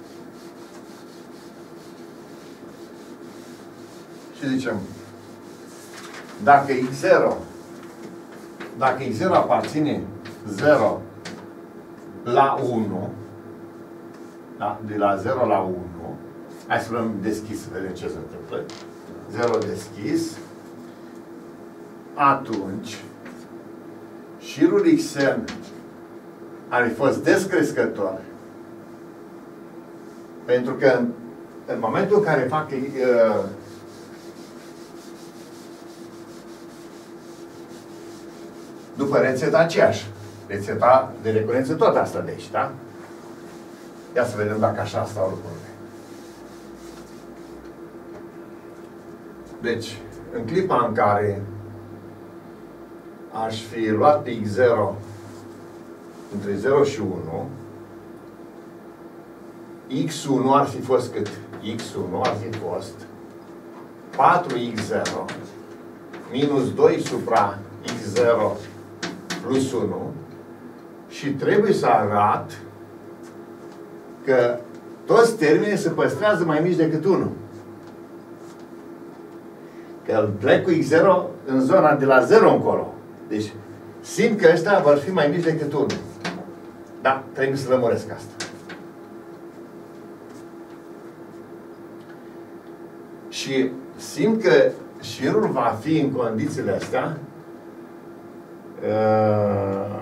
Și zicem, dacă x zero, dacă x zero aparține zero la unu, da? De la zero la unu, hai să luăm deschis, să vedem ce se întâmplă. zero deschis, atunci șirul Xn ar fi fost descrescător, pentru că în, în momentul în care fac uh, după rețeta aceeași. Rețeta de recurență tot asta de aici, da? Ia să vedem dacă așa stau lucrurile. Deci, în clipa în care aș fi luat pe x zero între zero și unu, x unu ar fi fost cât? x unu ar fi fost patru x zero minus doi supra x zero plus unu și trebuie să arăt că toți termenii se păstrează mai mici decât unu. Că îl plec cu x zero în zona de la zero încolo. Deci, simt că ăștia vor fi mai mici decât unu. Da, trebuie să lămuresc asta. Și simt că șirul va fi în condițiile astea uh,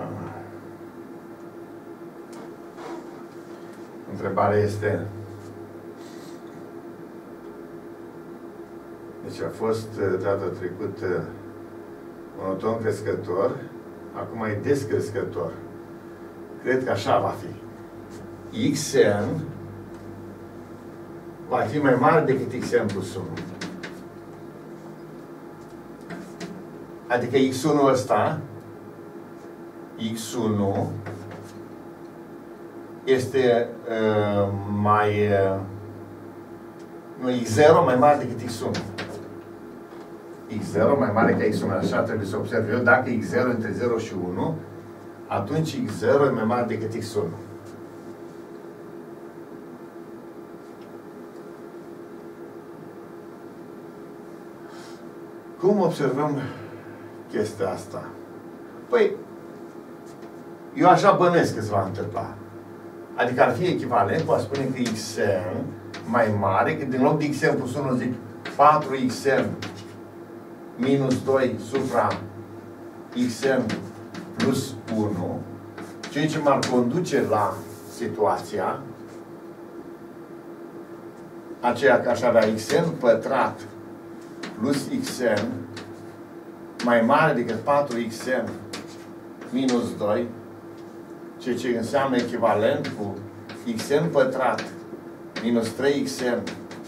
întrebarea este deci a fost data trecută monoton crescător, acum e descrescător. Cred că așa va fi. Xn va fi mai mare decât Xn plus unu. Adică X unu ăsta, X unu este uh, mai uh, nu, X zero mai mare decât X unu. X zero mai mare ca X unu. Așa trebuie să observ eu. Dacă X zero între zero și unu, atunci X zero e mai mare decât X unu. Cum observăm chestia asta? Păi, eu așa bănesc că se va întâmpla. Adică ar fi echivalent, poate spune că Xn mai mare, că din loc de Xn plus unu zic patru Xn minus doi supra Xn plus unu, ceea ce m-ar conduce la situația aceea că aș avea Xn pătrat plus Xn mai mare decât patru Xn minus doi, ceea ce înseamnă echivalent cu Xn pătrat minus trei Xn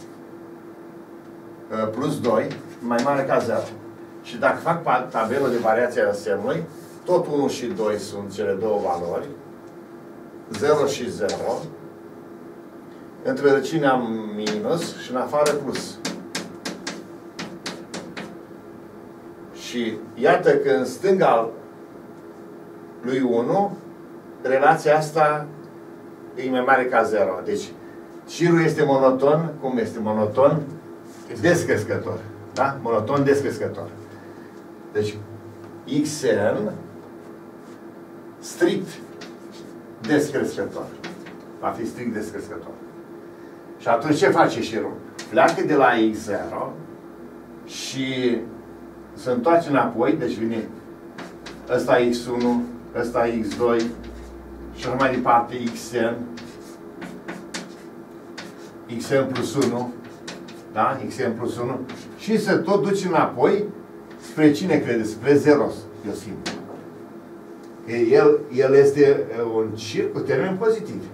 plus doi, mai mare ca zero. Și dacă fac tabelă de variație a semnului, tot unu și doi sunt cele două valori, zero și zero, între rădăcini am minus și în afară plus. Și iată că în stânga lui unu, relația asta e mai mare ca zero. Deci, șirul este monoton. Cum este monoton? Descrescător. Da? Monoton descrescător. Deci, Xn strict descrescător. Va fi strict descrescător. Și atunci ce face șirul? Pleacă de la X zero și se întoarce înapoi, deci vine ăsta X unu, ăsta X doi și mai departe Xn, Xn plus unu, da? Xn plus unu și se tot duce înapoi spre cine crede? Spre zero, eu simt. El, el este un șir cu termen pozitiv.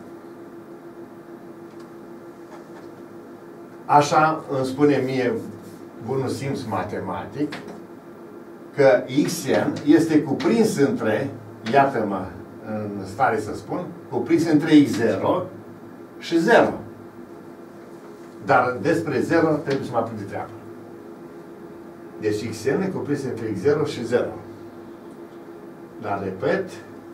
Așa îmi spune mie bunul simț matematic că Xn este cuprins între, iată-mă în stare să spun, cuprins între X zero și zero. Dar despre zero trebuie să mă aprind de treabă. Deci Xn e cuprins între X zero și zero. Dar repet,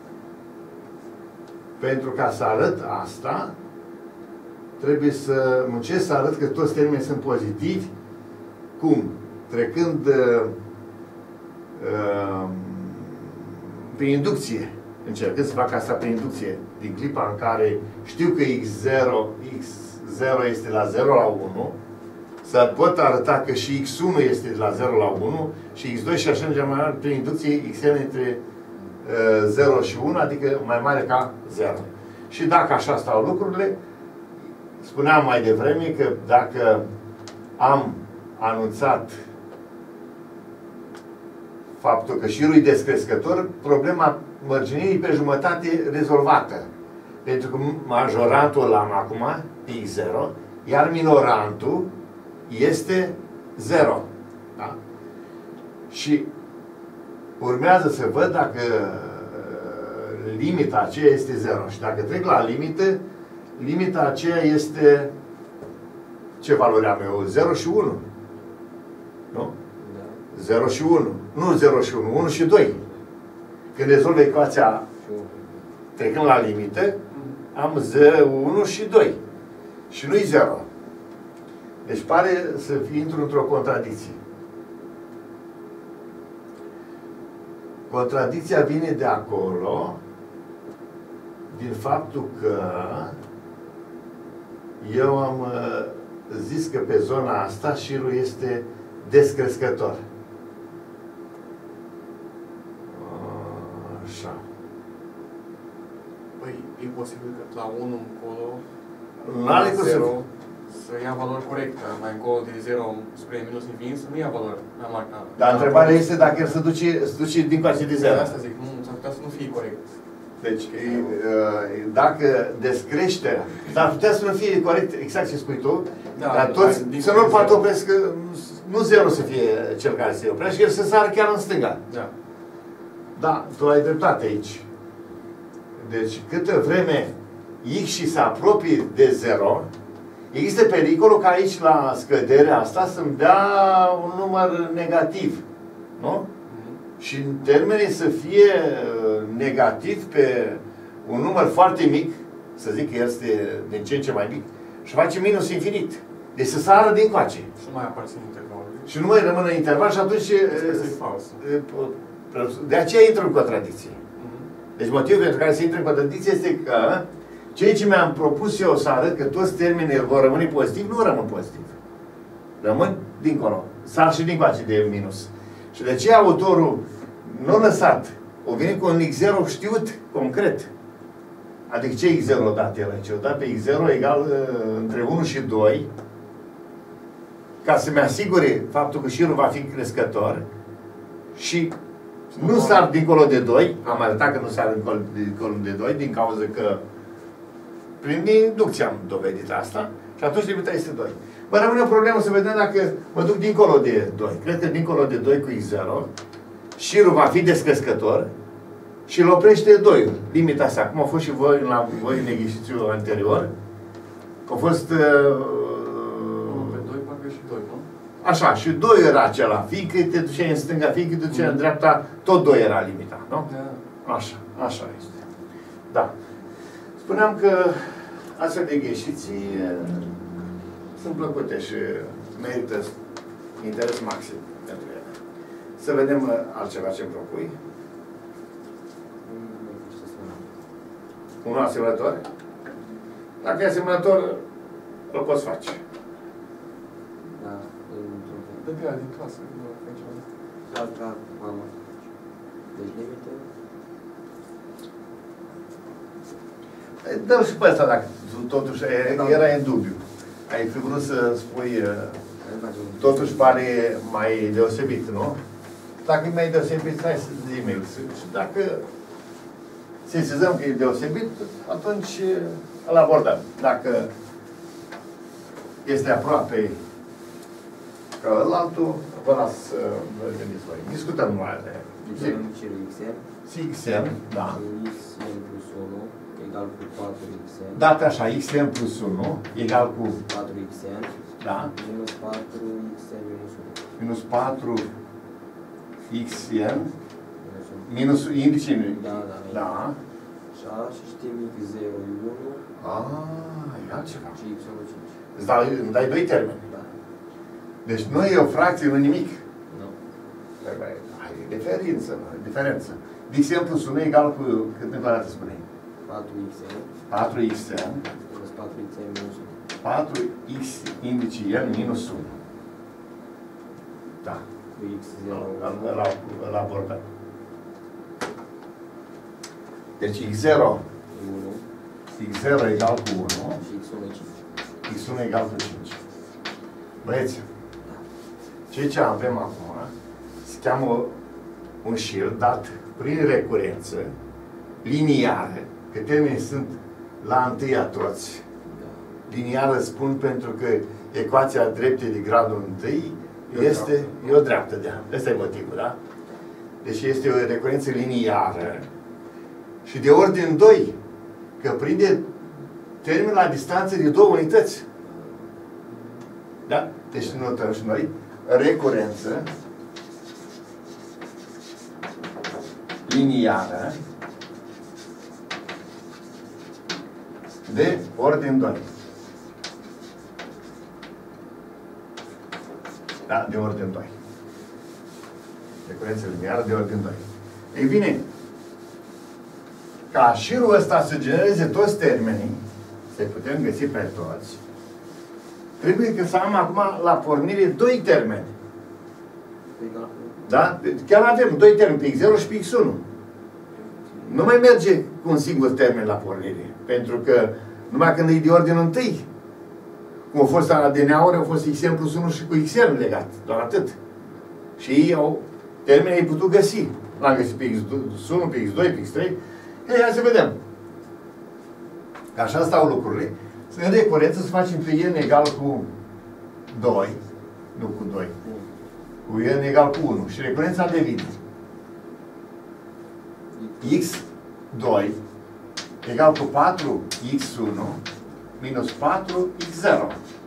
pentru ca să arăt asta, trebuie să muncesc să arăt că toți termenii sunt pozitivi. Cum? Trecând uh, uh, prin inducție. Încercând să fac asta prin inducție. Din clipa în care știu că X zero, X zero este la zero la unu, să pot arăta că și X unu este de la zero la unu și X doi și așa mergem mai mare prin inducție Xn între uh, zero și unu, adică mai mare ca zero. Și dacă așa stau lucrurile, spuneam mai devreme că dacă am anunțat faptul că șirul e descrescător, problema mărginirii pe jumătate rezolvată. Pentru că majorantul îl am acum, X zero, iar minorantul este zero. Da? Și urmează să văd dacă limita aceea este zero. Și dacă trec la limită, limita aceea este ce valori am eu? zero și unu. Nu? Da. zero și unu. Nu zero și unu, unu și doi. Când rezolv ecuația trecând la limită, am zero, unu și doi. Și nu-i zero. Deci pare să fi intru într-o contradicție. Contradicția vine de acolo, din faptul că eu am uh, zis că pe zona asta șirul este descrescător. Așa. Păi, e posibil că la unu încolo, N-are la cum să... zero, să ia valori corecte, mai încolo de zero spre minus infinit, să nu ia valori mai mari. Dar întrebarea este dacă el se duce, se duce din coace de zero. De asta zic, nu, s-ar putea să nu fie corect. Deci, dacă descreșterea, s-ar putea să nu fie corect exact ce spui tu, Da, dar toți, din să nu-l zero. patopesc, nu zero să fie cel care se oprește, el să sară chiar în stânga. Da. Da, tu ai dreptate aici. Deci, câtă vreme X și se apropie de zero, există pericolul ca aici, la scăderea asta, să-mi dea un număr negativ. Nu? Și în termenii să fie negativ pe un număr foarte mic, să zic că este din ce în ce mai mic, și face minus infinit. Deci să sară din coace. Și nu mai aparțin intervalului. Și nu mai rămână interval și atunci... Este fals. De aceea intră în contradicție. Deci motivul pentru care se intră în contradicție este că ceea ce mi-am propus eu să arăt că toți termenii vor rămâne pozitiv, nu rămân pozitiv. Rămân dincolo. Sar și din coace de minus. Și de aceea autorul nu a lăsat. O vine cu un x zero știut, concret. Adică ce x zero a dat el aici? A dat pe x zero egal între unu și doi, ca să-mi asigure faptul că șirul va fi crescător și nu sar dincolo de doi, am arătat că nu sar dincolo, dincolo de doi, din cauza că prin inducție am dovedit asta, și atunci limita este doi. Mă rămâne o problemă să vedem dacă mă duc dincolo de doi. Cred că dincolo de doi cu x zero, șirul va fi descrescător și îl oprește doi. Limita asta, cum a fost și voi la voi în exercițiul anterior, a fost... Uh, Pe doi, parcă și doi, nu? Așa, și doi era acela. Fiindcă te duceai în stânga, fiindcă te duceai în dreapta, tot doi era limita, nu? Da. Așa, așa este. Da. Spuneam că astfel de exerciții sunt plăcute și merită interes maxim pentru ele. Să vedem altceva ce îmi propui. Unul asemănător? Dacă e asemănător, îl poți face. Da, într-un fel. Dă pe aia din clasă, nu facem. Da, da, mama. Deci limită. Dă-l și pe ăsta, dacă totuși era în dubiu. Ai fi vrut să spui, totuși pare mai deosebit, nu? Dacă e mai deosebit, hai să zi e Și dacă sesizăm că e deosebit, atunci îl abordăm. Dacă este aproape ca ălaltul, vă las să vă gândiți voi. Discutăm numai de Diferim cerul xn. xn, da. xn plus unu egal cu patru xn. Date așa, xn plus unu egal cu patru xn. da, Minus patru xn minus unu. minus patru xn Minus unu. minus indice. Da, da. Da. Așa, și știm x zero e unu Ah, e altceva. și x unu cinci. Îți dai, îmi dai doi termeni. Da. Deci nu e o fracție, nu nimic. Nu. Ai diferență, diferență. Xn plus unu egal cu, cât ne pare să spunem? patru xn patru xn minus patru xn minus unu. patru x indice n minus unu. Da. Cu x zero. Îl abordăm. Deci x zero E unu x zero egal cu unu, și x unu e cinci. x unu egal cu cinci. Băieți, ceea ce avem acum se cheamă un șir dat prin recurență liniară, că termenii sunt la întâia toți. Liniară spun pentru că ecuația dreptei de gradul întâi este e o dreaptă, de ăsta e motivul, da? Deci este o recurență liniară și de ordin doi, că prinde termen la distanță de două unități. Da? Deci notăm și noi recurență liniară de ordin doi. Da? De ordin doi. Recurență liniară de ordin doi. Ei bine, ca șirul ăsta să genereze toți termenii, să-i putem găsi pe toți, trebuie că să am acum la pornire doi termeni. Da? Chiar avem doi termeni, pe X zero și pe X unu. Nu mai merge cu un singur termen la pornire. Pentru că numai când e de ordin întâi, cum a fost la D N A-uri, au fost X M plus unu și cu X N legat. Doar atât. Și ei au termenii ai putut găsi. L-am găsit pe X unu, pe X doi, pe X trei. Ei, hai să vedem. Că așa stau lucrurile. În recurență să facem pe N egal cu doi, nu cu doi, cu N egal cu unu. Și recurența devine X doi egal cu patru X unu minus patru X zero.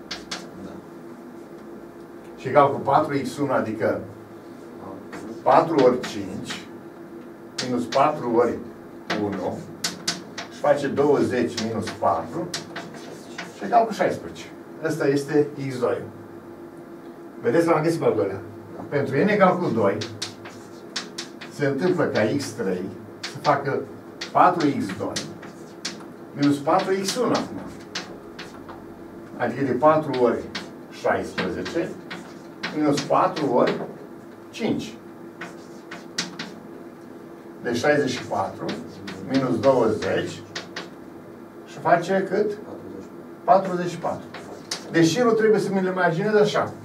Și egal cu patru X unu, adică patru ori cinci minus patru ori unu și face douăzeci minus patru și egal cu șaisprezece. Ăsta este X doi. Vedeți, l-am găsit pe al doilea. Pentru N egal cu doi se întâmplă ca X trei să facă patru X doi minus patru X unu acum. Adică de patru ori șaisprezece minus patru ori cinci. De șaizeci și patru minus douăzeci și face cât? patruzeci și patru. Deci șirul trebuie să mi-l imaginez așa.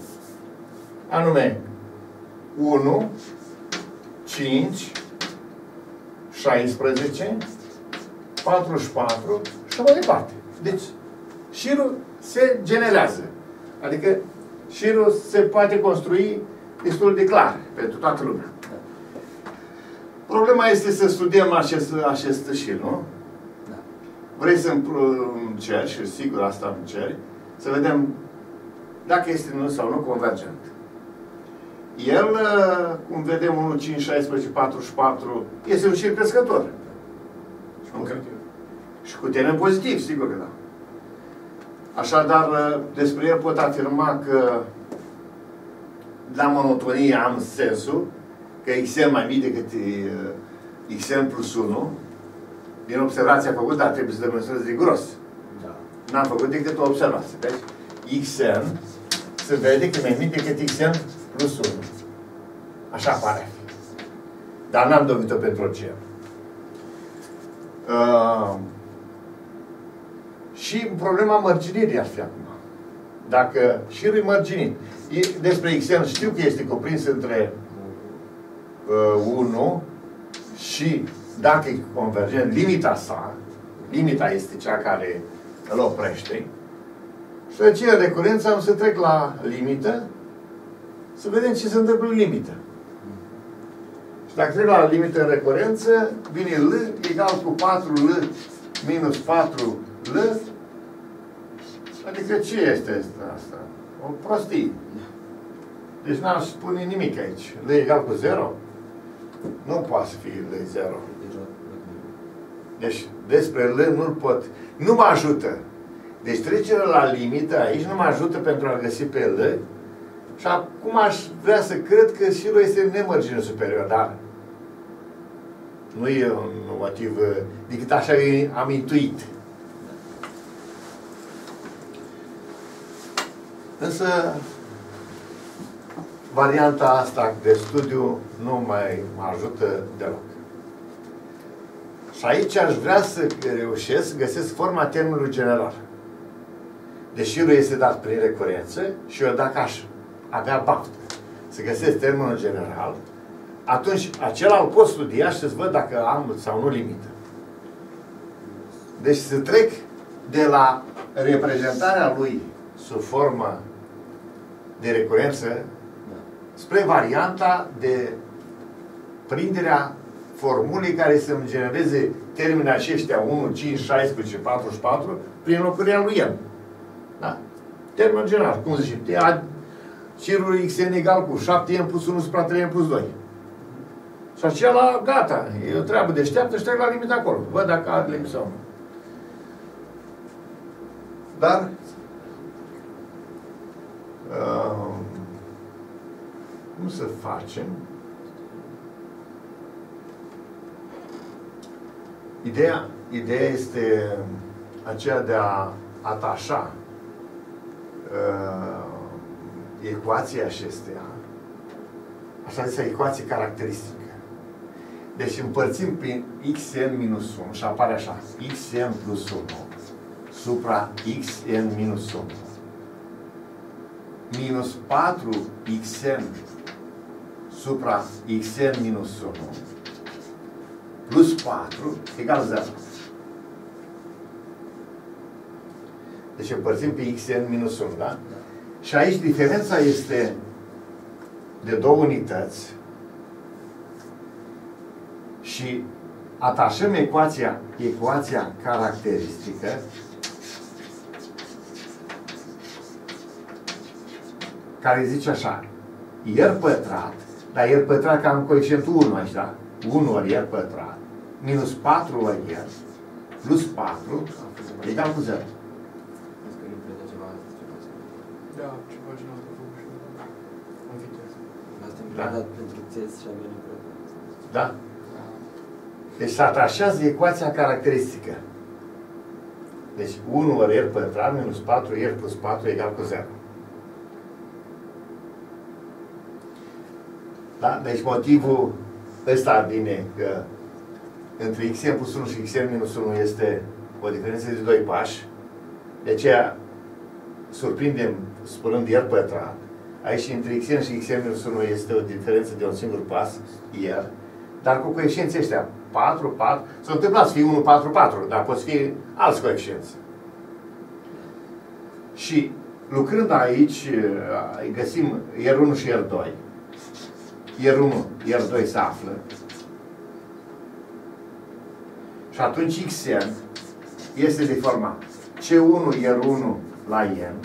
Anume unu, cinci, șaisprezece, patruzeci și patru și mai departe. Deci șirul se generează. Adică șirul se poate construi destul de clar pentru toată lumea. Problema este să studiem acest, acest șir, nu? Da. Vrei să-mi ceri, și sigur asta îmi ceri, să vedem dacă este nu sau nu convergent. El, cum vedem, unu, cinci, șaisprezece, patruzeci și patru, este un șir crescător. Și cu, și cu termen pozitiv, sigur că da. Așadar, despre el pot afirma că la monotonie am sensul că X M mai mic decât X M plus unu, din observația făcută, dar trebuie să demonstrez riguros. Da. N-am făcut decât o observație. Deci, X N se vede că mai mic decât X M plus unu. Așa pare. Dar n-am dovedit-o pentru orice. Uh, și problema mărginirii ar fi acum. Dacă șirul e mărginit, despre X N știu că este cuprins între uh, unu și dacă e convergent, limita sa, limita este cea care îl oprește. Și de aceea recurența am să trec la limită, să vedem ce se întâmplă în limită. Și dacă trec la limită în recurență, vine L egal cu patru L minus patru L. Adică ce este asta? O prostie. Deci n-am spune nimic aici. L egal cu zero? Nu poate să fie L zero. Deci despre L nu-l pot. Nu mă ajută. Deci trecerea la limită aici nu mă ajută pentru a găsi pe L. Și acum aș vrea să cred că șirul este nemărginit superior, dar nu e un motiv decât așa am intuit. Însă varianta asta de studiu nu mai mă ajută deloc. Și aici aș vrea să reușesc să găsesc forma termenului general. Deci șirul este dat prin recurență și eu dacă aș avea baftă să găsesc termenul general, atunci acela îl pot studia și să-ți văd dacă am sau nu limită. Deci să trec de la reprezentarea lui sub formă de recurență spre varianta de prinderea formulei care să-mi genereze termenii aceștia unu, cinci, șaisprezece, patruzeci și patru prin locuirea lui el. Da? Termen general, cum zice, șirul X N egal cu șapte N plus unu supra trei N plus doi. Și acela, gata, e o treabă deșteaptă și trec la limita acolo. Văd dacă are limit sau nu. Dar uh, cum să facem Ideea, ideea este aceea de a atașa uh, ecuația acesteia, așa zisă ecuație caracteristică. Deci împărțim prin xn minus unu și apare așa, xn plus unu supra xn minus unu minus patru xn supra xn minus unu plus patru egal zero. Deci împărțim pe xn minus unu, da? Și aici diferența este de două unități și atașăm ecuația, ecuația caracteristică care zice așa, r pătrat, dar r pătrat ca în coeficientul unu aici, da? unu ori r pătrat, minus patru ori r, plus patru, egal cu zero. Da, ceva ce n-am făcut și în viteză. Asta e Da. dat pentru țes și avem predat. Da? Deci se atașează ecuația caracteristică. Deci unu ori r pătrat minus patru r plus patru egal cu zero. Da? Deci motivul ăsta vine că între xn plus unu și xn minus unu este o diferență de doi pași. De aceea surprindem spunând r pătrat. Aici între xn și xn minus unu este o diferență de un singur pas, r, dar cu coeficienții ăștia patru, patru, s-a întâmplat să fie unu, patru, patru, dar pot fi alți coeficienți. Și lucrând aici, găsim r unu și r doi. r unu, r doi se află. Și atunci xn este de forma c unu, r unu la n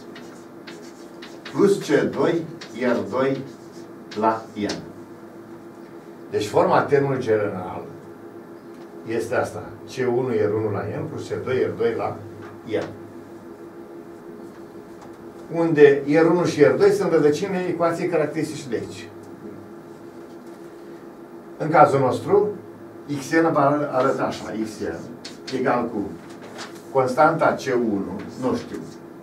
plus c doi, r doi la n. Deci forma termenului general este asta. c unu, r unu la n plus c doi, r doi la n. Unde r unu și r doi sunt rădăcinile ecuației caracteristice de aici. În cazul nostru, xn va arăta așa. Xn egal cu constanta c unu, nu știu,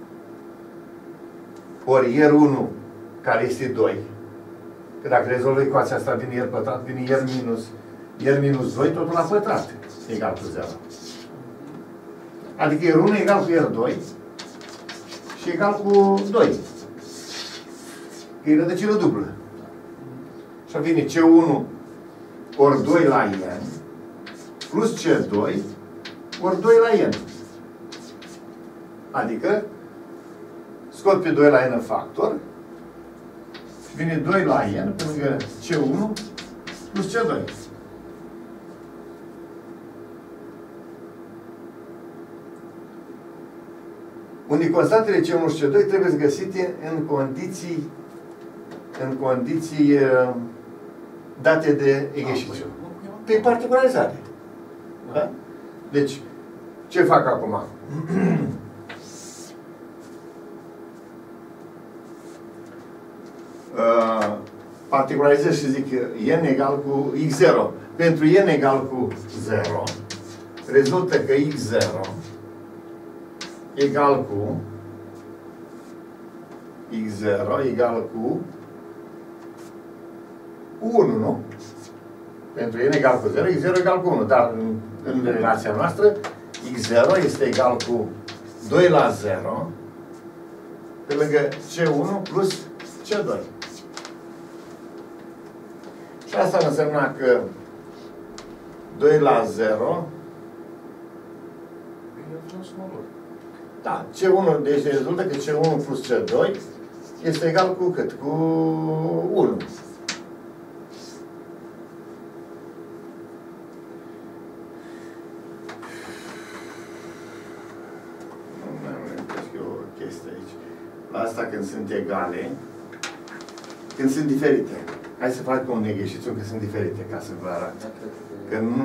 ori r unu, care este doi. Că dacă rezolvă ecuația asta, vine r pătrat, vine r minus, r minus doi, totul la pătrat, egal cu zero. Adică r unu egal cu r doi și egal cu doi. Că e rădăcină dublă. Și vine c unu ori doi la n plus c doi ori doi la n. Adică scot pe doi la n factor și vine doi la n pe lângă c unu plus c doi. Unde constantele c unu și c doi trebuie găsite în condiții în condiții uh, date de exercițiu. Pe particularizare. Da? Deci, ce fac acum? Uh, particularizez și zic n egal cu x zero. Pentru n egal cu zero, rezultă că x zero egal cu x zero egal cu unu, nu? Pentru n egal cu zero, x zero egal cu unu. Dar în, în relația noastră, x zero este egal cu doi la zero pe lângă c unu plus c doi. Și asta însemna că doi la zero, da, c unu, deci rezultă că c unu plus c doi este egal cu cât? Cu unu. Nu mai amintesc eu o chestie aici. La asta când sunt egale, când sunt diferite. Hai să fac un exercițiu că sunt diferite, ca să vă arăt. Că nu...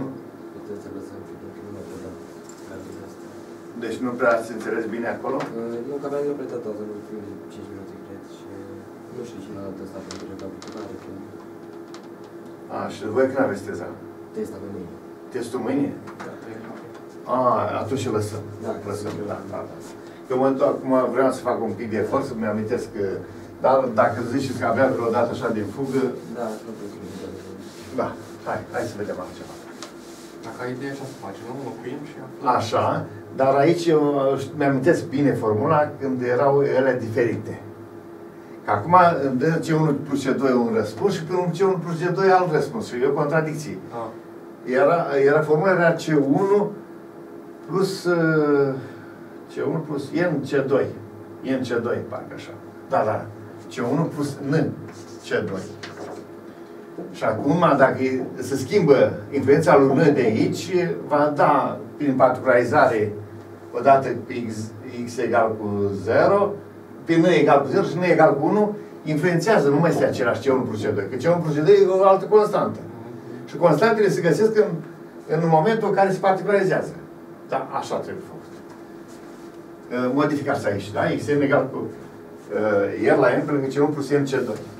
Deci nu prea ați înțeles bine acolo? Nu, că aveam eu pretat azi în ultimele cinci minute, cred, și nu știu cine a dat ăsta pentru recapitulare. A, și voi când aveți teza? Testa pe mâine. Testul mâine? Da, trei. A, atunci îl lăsăm. Da, lăsăm, da, da, da. Că în momentul acum vreau să fac un pic de efort, să-mi amintesc că, dar dacă ziceți că aveam vreodată așa din fugă, Da, nu cred că nu. da, hai, hai să vedem altceva. Dacă ai idee, așa să facem, nu? Înlocuim și aflăm. Așa, dar aici eu mi-amintesc bine formula când erau ele diferite. Că acum îmi dă C unu plus C doi un răspuns și pe un C unu plus C doi alt răspuns. Și e o contradicție. Ah. Era, era formula era C unu plus uh, C unu plus N C doi. N C doi, parcă așa. Da, da. C unu plus N C doi. Și acum, dacă se schimbă influența lui N de aici, va da, prin particularizare, odată x, x egal cu zero, pe N egal cu zero și N egal cu unu, influențează, nu mai este același C unu plus C doi, că C unu plus C doi e o altă constantă. Și constantele se găsesc în, în momentul în care se particularizează. Da, așa trebuie făcut. Modificați aici, da? X n egal cu uh, R la M pe lângă C unu plus N C doi.